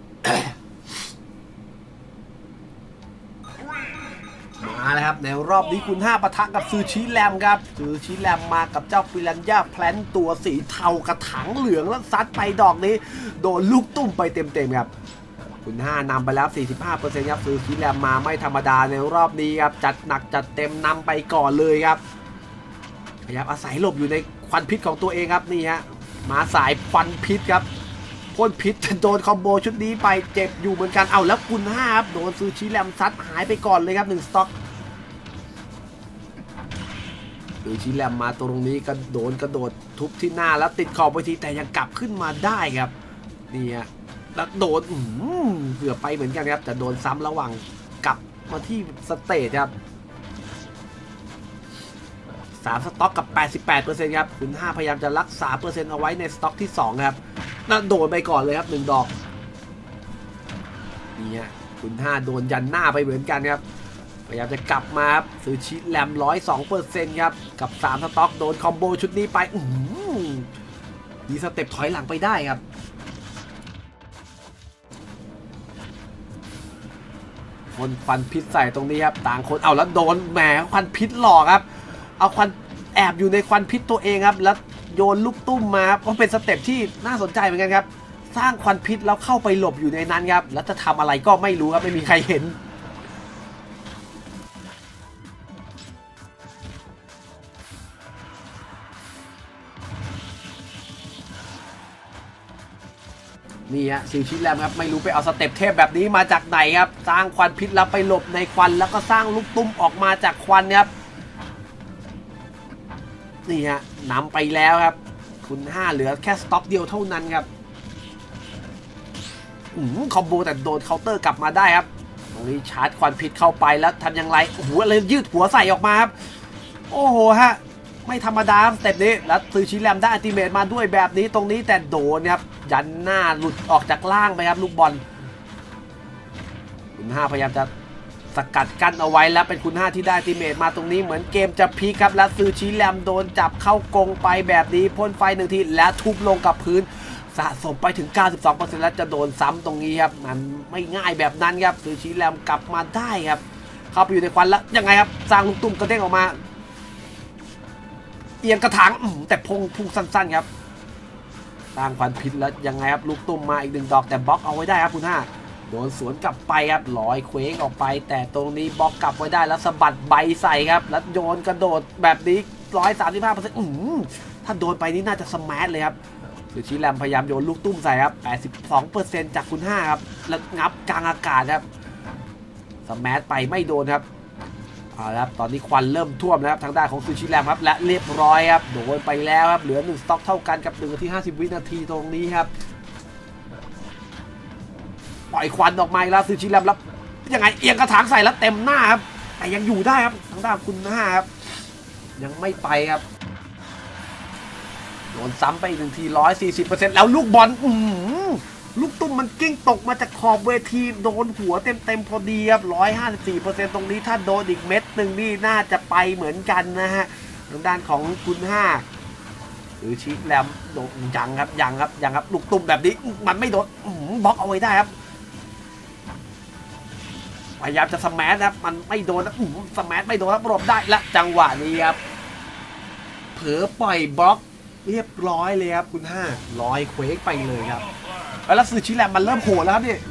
มาแล้วครับในรอบนี้คุณห้าปะทะกับซูชิแรมครับซูชิแรมมากับเจ้าปิรันย่าแพลนตัวสีเทากระถังเหลืองแล้วซัดไปดอกนี้โดนลูกตุ้มไปเต็มๆครับคุณห้านำไปแล้ว สี่สิบห้าเปอร์เซ็นต์ ครับซูชิแรมมาไม่ธรรมดาในรอบนี้ครับจัดหนักจัดเต็มนำไปก่อนเลยครับพยายามอาศัยหลบอยู่ในควันพิษของตัวเองครับนี่ฮะมาสายควันพิษครับพ่นพิษโดนคอมโบชุดนี้ไปเจ็บอยู่เหมือนกันเอาแล้วคุณห้าครับโดนซูชิแรมซัดหายไปก่อนเลยครับหนึ่งสต็อกซูชิแรมมาตรงนี้ก็โดนกระโดดทุบที่หน้าแล้วติดขอบไปทีแต่ยังกลับขึ้นมาได้ครับนี่ฮะแล้วโดนเกือบไปเหมือนกันครับแต่โดนซ้ำระหว่างกลับมาที่สเตจครับสามสต็อกกับ แปดสิบแปดเปอร์เซ็นต์ ครับคุณห้าพยายามจะรักษาเปอร์เซ็นต์เอาไว้ในสต็อกที่สองครับแล้วโดนไปก่อนเลยครับหนึ่งดอกนี่ฮะคุณห้าโดนยันหน้าไปเหมือนกันครับพยายามจะกลับมาครับซื้อชิดแรม หนึ่งร้อยสองเปอร์เซ็นต์ ครับกับสามสต็อกโดนคอมโบชุดนี้ไปอื้อมีสเต็ปถอยหลังไปได้ครับคนควันพิษใส่ตรงนี้ครับต่างคนเอาแล้วโดนแหมควันพิษหลอกครับเอาควันแอบอยู่ในควันพิษตัวเองครับแล้วโยนลูกตุ้มมาครับก็เป็นสเต็ปที่น่าสนใจเหมือนกันครับสร้างควันพิษแล้วเข้าไปหลบอยู่ในนั้นครับแล้วจะทำอะไรก็ไม่รู้ครับไม่มีใครเห็นนี่ฮะซิลชิแลมครับไม่รู้ไปเอาสเต็ปเทพแบบนี้มาจากไหนครับสร้างควันพิษแล้วไปหลบในควันแล้วก็สร้างลูกตุ้มออกมาจากควันครับนี่ฮะนำไปแล้วครับคุณห้าเหลือแค่สต็อกเดียวเท่านั้นครับอืมคอมโบแต่โดนเคาน์เตอร์กลับมาได้ครับตรงนี้ชาร์จควันพิษเข้าไปแล้วทำอย่างไรโอ้โหเลยยืดหัวใส่ออกมาครับโอ้โหฮะไม่ธรรมดาสเต็ปนี้แล้วซิลชิแลมได้อัลติเมทมาด้วยแบบนี้ตรงนี้แต่โดนครับยันหน้าหลุดออกจากล่างไปครับลูกบอลคุณห้าพยายามจะสกัดกั้นเอาไว้แล้วเป็นคุณห้าที่ได้อัลติเมทมาตรงนี้เหมือนเกมจะพลิกครับแล้วซิลชิแลมโดนจับเข้ากรงไปแบบนี้พ่นไฟหนึ่งทีและทุบลงกับพื้นสะสมไปถึง เก้าสิบสองเปอร์เซ็นต์ แล้วจะโดนซ้ำตรงนี้ครับมันไม่ง่ายแบบนั้นครับซิลชิแลมกลับมาได้ครับเข้าไปอยู่ในควันแล้วยังไงครับสร้างลูกตุ้มกระเด้งออกมาเอียงกระถางแต่พงพุ่งสั้นๆครับสร้างควันพิษแล้วยังไงครับลูกตุ้มมาอีกหนึ่งดอกแต่บล็อกเอาไว้ได้ครับคุณห้าโดนสวนกลับไปครับลอยเคว้งออกไปแต่ตรงนี้บล็อกกลับไว้ได้แล้วสะบัดใบใส่ครับแล้วโยนกระโดดแบบนี้ ร้อยสามสิบห้าเปอร์เซ็นต์ อืมถ้าโดนไปนี่น่าจะสมาร์ทเลยครับซิลชิแลมพยายามโยนลูกตุ้มใส่ครับ แปดสิบสองเปอร์เซ็นต์ จากคุณห้าครับแล้วงับกลางอากาศครับสมาร์ทไปไม่โดนครับเอาละครับตอนนี้ควันเริ่มท่วมแล้วครับทางด้านของซิลชิแลมครับและเรียบร้อยครับโดนไปแล้วครับเหลือหนึ่งสต็อกเท่ากันกับหนึ่งนาทีห้าสิบวินาทีตรงนี้ครับปล่อยควันออกมาแล้วซิลชิแลมแล้วยังไงเอียงกระถางใส่แล้วเต็มหน้าครับแต่ยังอยู่ได้ครับทางด้านคุณห้าครับยังไม่ไปครับโดนซ้ำไปอีกหนึ่งที ร้อยสี่สิบเปอร์เซ็นต์ แล้วลูกบอลอืมลูกตุ้มมันกิ้งตกมาจากขอบเวทีโดนหัวเต็มๆพอดีครับ ร้อยห้าสิบสี่เปอร์เซ็นต์ ตรงนี้ถ้าโดนอีกเม็ดหนึ่งนี่น่าจะไปเหมือนกันนะฮะทางด้านของคุณห้าหรือชิแลมโดนยังครับยังครับยังครับลูกตุ้มแบบนี้มันไม่โดนบล็อกเอาไว้ได้ครับพยายามจะสแมัครับมันไม่โดนนะสแมัไม่โดนครับหลบได้และจังหวะนี้ครับเผลอปล่อยบล็อกเรียบร้อยเลยครับคุณห้าลอยเควกไปเลยครับแล้วซิลชิแลมมันเริ่มโหดแล้วครับนี่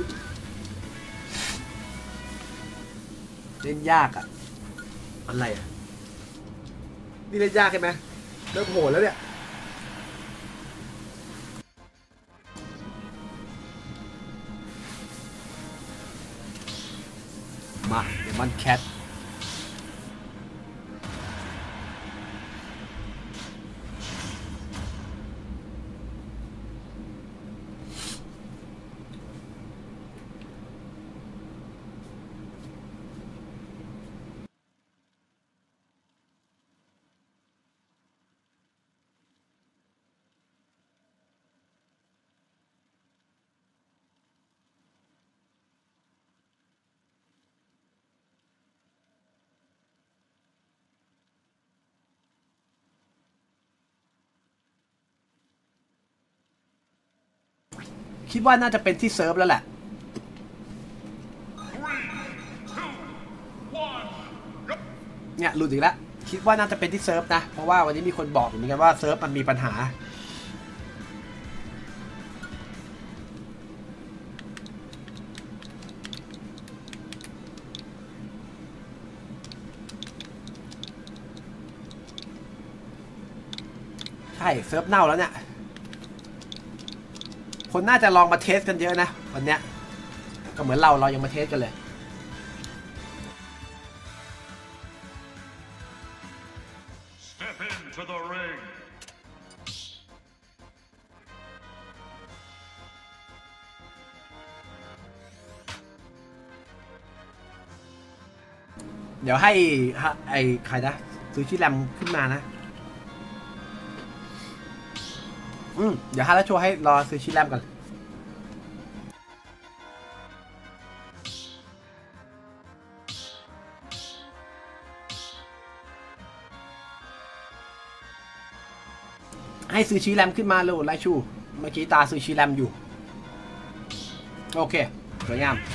เล่นยากอ่ะอะไรอ่ะนี่เล่นยากใช่ไหมเริ่มโหดแล้วเนี่ยมาเดี๋ยวมันแคทคิดว่าน่าจะเป็นที่เซิร์ฟแล้วแหละเนี่ยหลุดอีกแล้วคิดว่าน่าจะเป็นที่เซิร์ฟนะเพราะว่าวันนี้มีคนบอกเหมือนกันว่าเซิร์ฟมันมีปัญหาใช่เซิร์ฟเน่าแล้วเนี่ยคนน่าจะลองมาเทสกันเยอะนะวันเนี้ยก็เหมือนเราเรายังมาเทสกันเลยเดี๋ยวให้ไอ้ใครนะซูชิแรมขึ้นมานะอืมเดี๋ยวฮาร์ดโชว์ให้รอซูชิแรมก่อนให้ซูชิแรมขึ้นมาเลยไลชูเมื่อกี้ตาซูชิแรมอยู่โอเคสวยงาม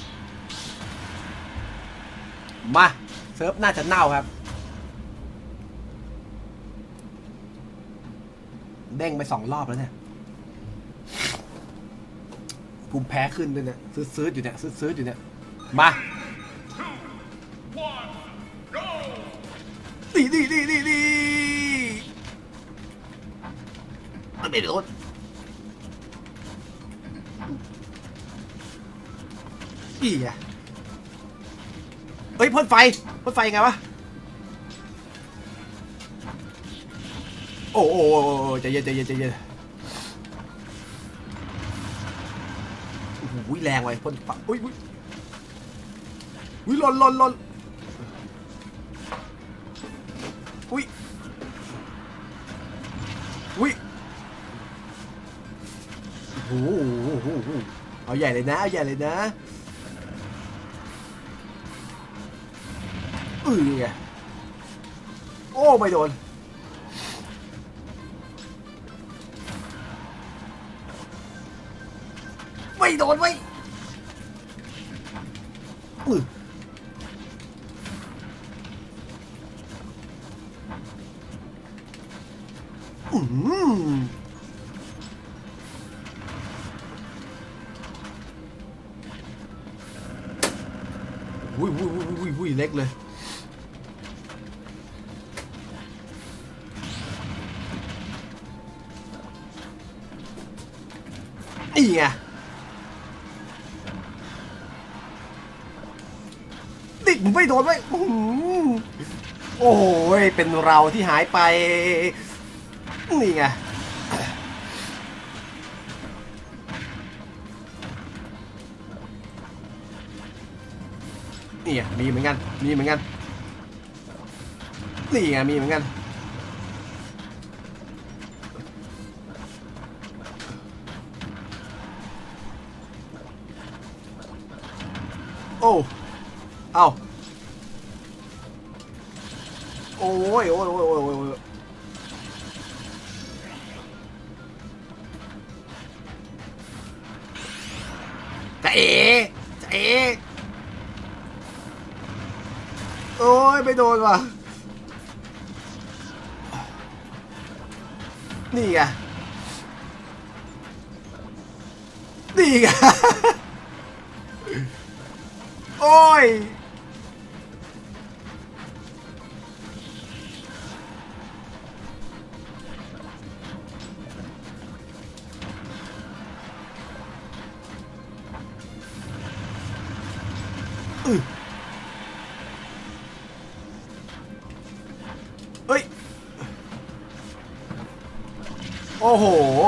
มาเซิร์ฟน่าจะเน่าครับเด้งไปสองรอบแล้วเนี่ยภูมิแพ้ขึ้นด้วยเนี่ยซื้อๆอยู่เนี่ยซื้อๆอยู่เนี่ยมาดีดีดีดีดีไม่โดนอีอะเฮ้ยพ่นไฟพ่นไฟยังไงวะโอ้โหใจเย็นใจเย็นใจเย็นโอ้โหแรงไว้พ่นไฟอุ้ยอุ้ยอุ้ยหล่นหล่นหล่นอุ้ยอุ้ยโอ้โหเอาใหญ่เลยนะเอาใหญ่เลยนะอือไงโอ้ไม่โดนไม่โดนไว้อืออืมวุ้ยวุ้ยวุ้ยวุ้ยวุ้ยเล็กเลยนี่ไงดิผมไม่โดนไว้โอ้ยเป็นเราที่หายไปนี่ไงนี่ไงมีเหมือนกันมีเหมือนกันนี่ไงมีเหมือนกันโอ้เอาโอ้ยโอ้ยโอ้ยโอ้ยโอ้ยจะเอ๋จะเอ๋โอ้ยไม่โดนว่ะนี่ไงนี่ไงโอ้ยอือเฮ้ยโอ้โห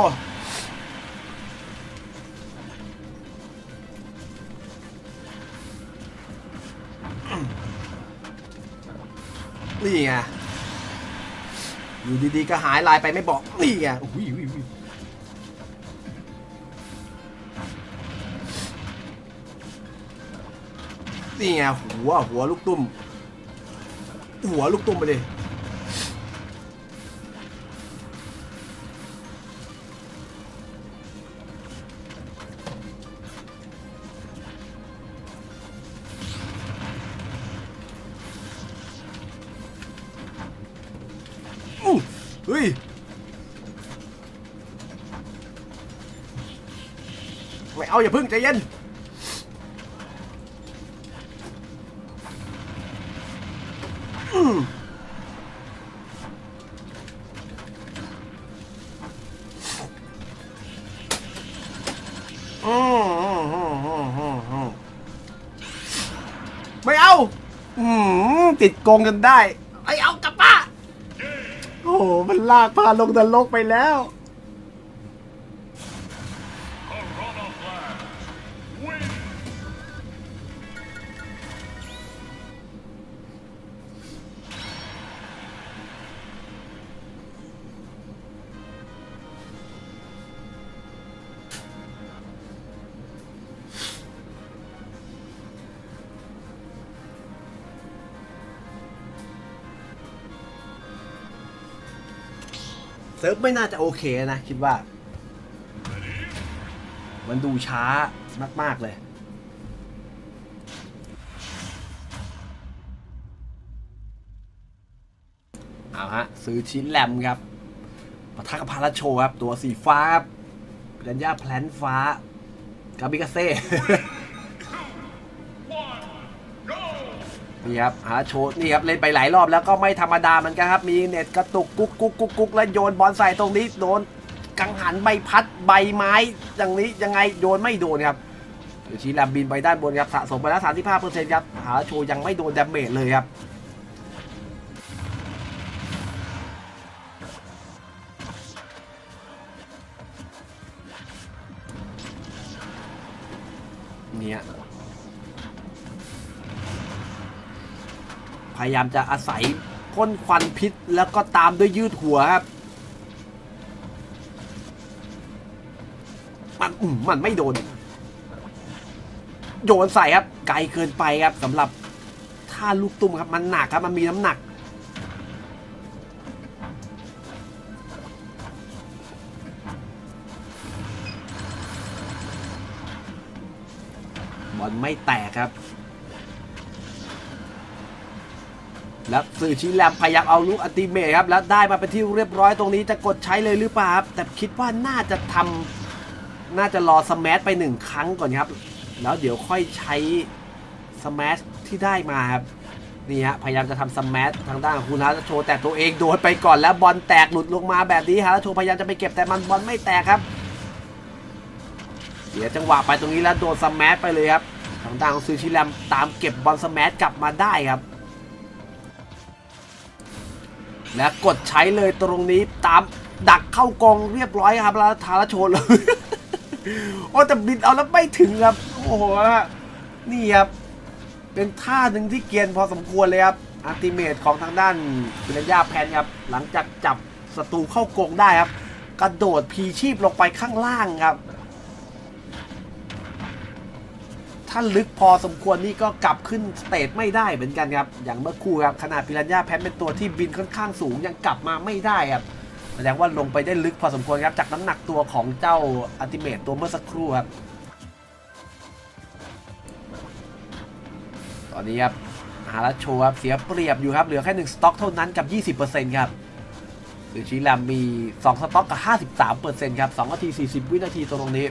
นี่ไงอยู่ดีๆก็หายลายไปไม่บอกนี่ไงโอ้ยนี่ไงหัวหัวลูกตุ้มหัวลูกตุ้มไปเลยเฮ้ยไม่เอาอย่าพึ่งใจเย็นอืมไม่เอาอืมติดโกงกันได้ไอเอากลับมาโอ้โหมันลากพาลงนรกไปแล้วเซิร์ฟไม่น่าจะโอเคนะคิดว่ามันดูช้ามากๆเลยเอาฮะซื้อชิ้นแรมครับปะทะกับพาราโชครับตัวสีฟ้าครับปิรันย่าแพลนฟ้ากาบิกาเซ่นี่ครับหาโชดนี่ครับเล่นไปหลายรอบแล้วก็ไม่ธรรมดาเหมือนกันครับมีเน็ตกระตุกกุ๊กกุ๊กกุ๊กกุ๊กแล้วโยนบอลใส่ตรงนี้โดนกังหันใบพัดใบไม้อย่างนี้ยังไงโยนไม่โดนครับชีแลมบินไปด้านบนครับสะสมไปแล้ว สามสิบห้าเปอร์เซ็นต์ ครับหาโชดยังไม่โดนดาเมจเลยครับเนี่ยพยายามจะอาศัยพ่นควันพิษแล้วก็ตามด้วยยืดหัวครับมันมันไม่โดนโยนใส่ครับไกลเกินไปครับสำหรับท่าลูกตุ้มครับมันหนักครับมันมีน้ำหนักบอลไม่แตกครับแล้วสื่อชีแลมพยายามเอาลูกอัลติเมทครับแล้วได้มาเป็นที่เรียบร้อยตรงนี้จะกดใช้เลยหรือเปล่าครับแต่คิดว่าน่าจะทำน่าจะรอสแมชไปหนึ่งครั้งก่อนครับแล้วเดี๋ยวค่อยใช้สแมชที่ได้มาครับนี่ฮะพยายามจะทำสแมชทางด้านของคุณฮาร์โชแต่ตัวเองโดนไปก่อนแล้วบอลแตกหลุดลงมาแบบนี้ฮาร์โชพยายามจะไปเก็บแต่มันบอลไม่แตกครับเสียจังหวะไปตรงนี้แล้วโดนสแมชไปเลยครับทางด้านของสื่อชีแลมตามเก็บบอลสแมชกลับมาได้ครับและกดใช้เลยตรงนี้ตามดักเข้ากองเรียบร้อยครับแล้วทาราโชนเลยโอ้แต่บินเอาแล้วไม่ถึงครับโอ้โหนี่ครับเป็นท่าหนึ่งที่เกียนพอสมควรเลยครับอัลติเมทของทางด้านปิรันย่าแพนครับหลังจากจับศัตรูเข้ากองได้ครับกระโดดพีชีพลงไปข้างล่างครับถ้าลึกพอสมควรนี่ก็กลับขึ้นสเตจไม่ได้เหมือนกันครับอย่างเมื่อคู่ครับขนาดปิรันย่าแพนเป็นตัวที่บินค่อนข้างสูงยังกลับมาไม่ได้ครับแสดงว่าลงไปได้ลึกพอสมควรครับจากน้ำหนักตัวของเจ้าอัลติเมทตัวเมื่อสักครู่ครับตอนนี้ครับฮาราโชครับเสียเปรียบอยู่ครับเหลือแค่หนึ่งสต็อกเท่านั้นกับ ยี่สิบเปอร์เซ็นต์ ครับหรือชีแลมมีสองสต็อกกับ ห้าสิบสามเปอร์เซ็นต์ ครับสองนาทีสี่สิบวินาทีตรงนี้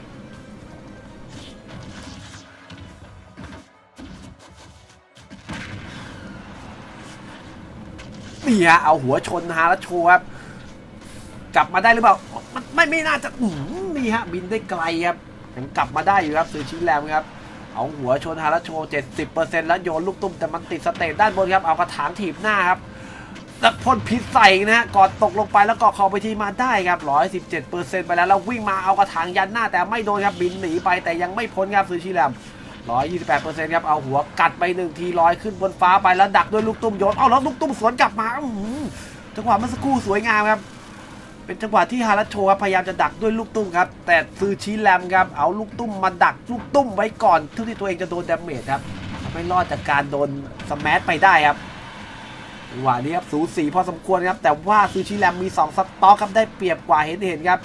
นี่ฮะเอาหัวชนฮาราโชครับกลับมาได้หรือเปล่ามันไม่ไม่น่าจะนี่ฮะบินได้ไกลครับยังกลับมาได้อยู่ครับซื้อชิแลมครับเอาหัวชนฮาราโช เจ็ดสิบเปอร์เซ็นต์ แล้วโยนลูกตุ้มแต่มันติดสเตจด้านบนครับเอากระถางถีบหน้าครับแล้วพ่นพิษใส่นะฮะก่อนตกลงไปแล้วก็เข้าไปที่มาได้ครับ หนึ่งร้อยสิบเจ็ดเปอร์เซ็นต์ ไปแล้วแล้ววิ่งมาเอากระถางยันหน้าแต่ไม่โดนครับบินหนีไปแต่ยังไม่พ้นครับซื้อชิแลม หนึ่งร้อยยี่สิบแปดเปอร์เซ็นต์ ครับเอาหัวกัดไปหนึ่งทีลอยขึ้นบนฟ้าไปแล้วดักด้วยลูกตุ้มโยนเอาแล้วลูกตุ้มสวนกลับมาจังหวะเมื่อสักครู่สวยงามครับเป็นจังหวะที่ฮาราโชครับพยายามจะดักด้วยลูกตุ้มครับแต่ซื้อชีแลมครับเอาลูกตุ้มมาดักลูกตุ้มไว้ก่อนเท่าที่ตัวเองจะโดนดาเมจครับไม่รอดจากการโดนสแมชไปได้ครับจังหวะนี้ครับสูสีพอสมควรครับแต่ว่าซื้อชีแลมมีสองสต็อกครับได้เปรียบกว่าเห็นเห็นครับ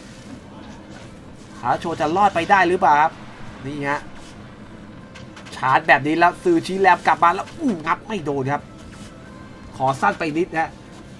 ฮาราโชจะรอดไปได้หรือเปล่าครับนี่ฮะชาร์จแบบนี้แล้วซื้อชีแลมกลับมาแล้วอู้งับไม่โดนครับขอสั้นไปนิดนะ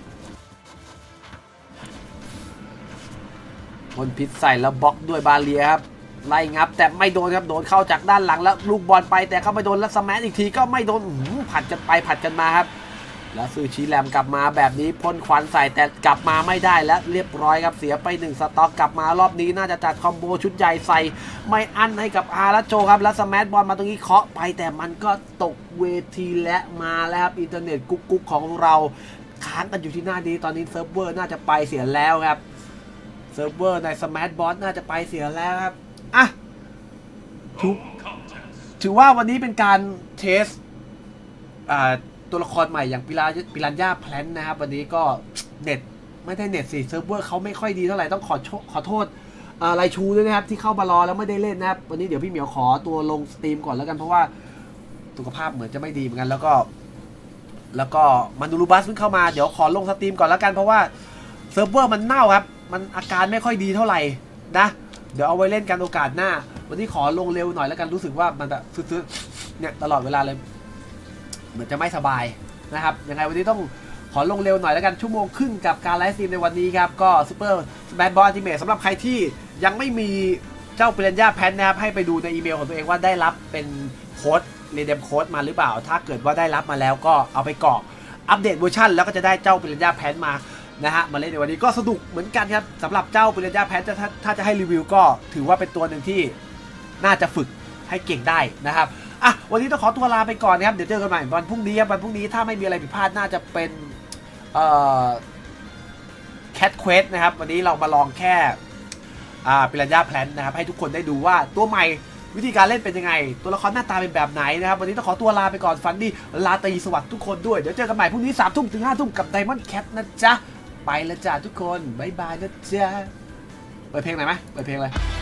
พ่นพิษใส่แล้วบล็อกด้วยบาเลียครับไล่งับแต่ไม่โดนครับโดนเข้าจากด้านหลังแล้วลูกบอลไปแต่เขาไม่โดนแล้วสแมชอีกทีก็ไม่โดนผัดกันไปผัดกันมาครับแล้วซื้อชีแลมกลับมาแบบนี้พ่นควันใส่แต่กลับมาไม่ได้และเรียบร้อยครับเสียไปหนึ่งสต็อกกลับมารอบนี้น่าจะจัดคอมโบชุดใหญ่ใส่ไม่อั้นให้กับฮาราโชครับแล้วสแมชบอลมาตรงนี้เคาะไปแต่มันก็ตกเวทีและมาแล้วครับอินเทอร์เน็ตกุ๊กกุ๊กของเราค้างกันอยู่ที่หน้านี้ตอนนี้เซิร์ฟเวอร์น่าจะไปเสียแล้วครับเซิร์ฟเวอร์ในสมาร์ทบอสน่าจะไปเสียแล้วครับอ่ะถือถือว่าวันนี้เป็นการเทสอ่าตัวละครใหม่อย่างปิราปิรันย่าแพลนนะครับวันนี้ก็เน็ตไม่ได้เน็ตสิเซิร์ฟเวอร์เขาไม่ค่อยดีเท่าไหร่ต้องขอขอโทษไลชูด้วยนะครับที่เข้ามารอแล้วไม่ได้เล่นนะครับวันนี้เดี๋ยวพี่เหมียวขอตัวลงสตรีมก่อนแล้วกันเพราะว่าสุขภาพเหมือนจะไม่ดีเหมือนกันแล้วก็แล้วก็มันดูรูบัสเพิ่งเข้ามาเดี๋ยวขอลงสตรีมก่อนแล้วกันเพราะว่าเซิร์ฟเวอร์มันเน่าครับมันอาการไม่ค่อยดีเท่าไหร่นะเดี๋ยวเอาไว้เล่นกันโอกาสหน้าวันนี้ขอลงเร็วหน่อยแล้วกันรู้สึกว่ามันแบบซื้อๆเนี่ยตลอดเวลาเลยเหมือนจะไม่สบายนะครับยังไงวันนี้ต้องขอลงเร็วหน่อยแล้วกันชั่วโมงครึ่งกับการไลฟ์สตรีมในวันนี้ครับก็ซูเปอร์แบดบอลอัลติเมทสำหรับใครที่ยังไม่มีเจ้าเปรนย่าแพนนะครับให้ไปดูในอีเมลของตัวเองว่าได้รับเป็นโค้ดเรเดมโค้ดมาหรือเปล่าถ้าเกิดว่าได้รับมาแล้วก็เอาไปกรอกอัปเดตเวอร์ชันแล้วก็จะได้เจ้าเปรนย่าแพนมานะฮะมาเล่นในวันนี้ก็สนุกเหมือนกันครับสำหรับเจ้าเปรนย่าแพนถ้าถ้าจะให้รีวิวก็ถือว่าเป็นตัวหนึ่งที่น่าจะฝึกให้เก่งได้นะครับอ่ะวันนี้ต้องขอตัวลาไปก่อนนะครับเดี๋ยวเจอกันใหม่วันพรุ่งนี้วันพรุ่งนี้ถ้าไม่มีอะไรผิดพลาดน่าจะเป็นเอ่อแคทเควสนะครับวันนี้เรามาลองแค่อ่าปิรันย่าแพลนนะครับให้ทุกคนได้ดูว่าตัวใหม่วิธีการเล่นเป็นยังไงตัวละครหน้าตาเป็นแบบไหนนะครับวันนี้ต้องขอตัวลาไปก่อนฝันดีลาตรีสวัสดิ์ทุกคนด้วยเดี๋ยวเจอกันใหม่พรุ่งนี้สามทุ่มถึงห้าทุ่มกับ Diamond Cat นะจ๊ะไปแล้วจ้าทุกคนบ๊ายบายนะจ๊ะเปิดเพลงหน่อยไหมเปิดเพลงเลย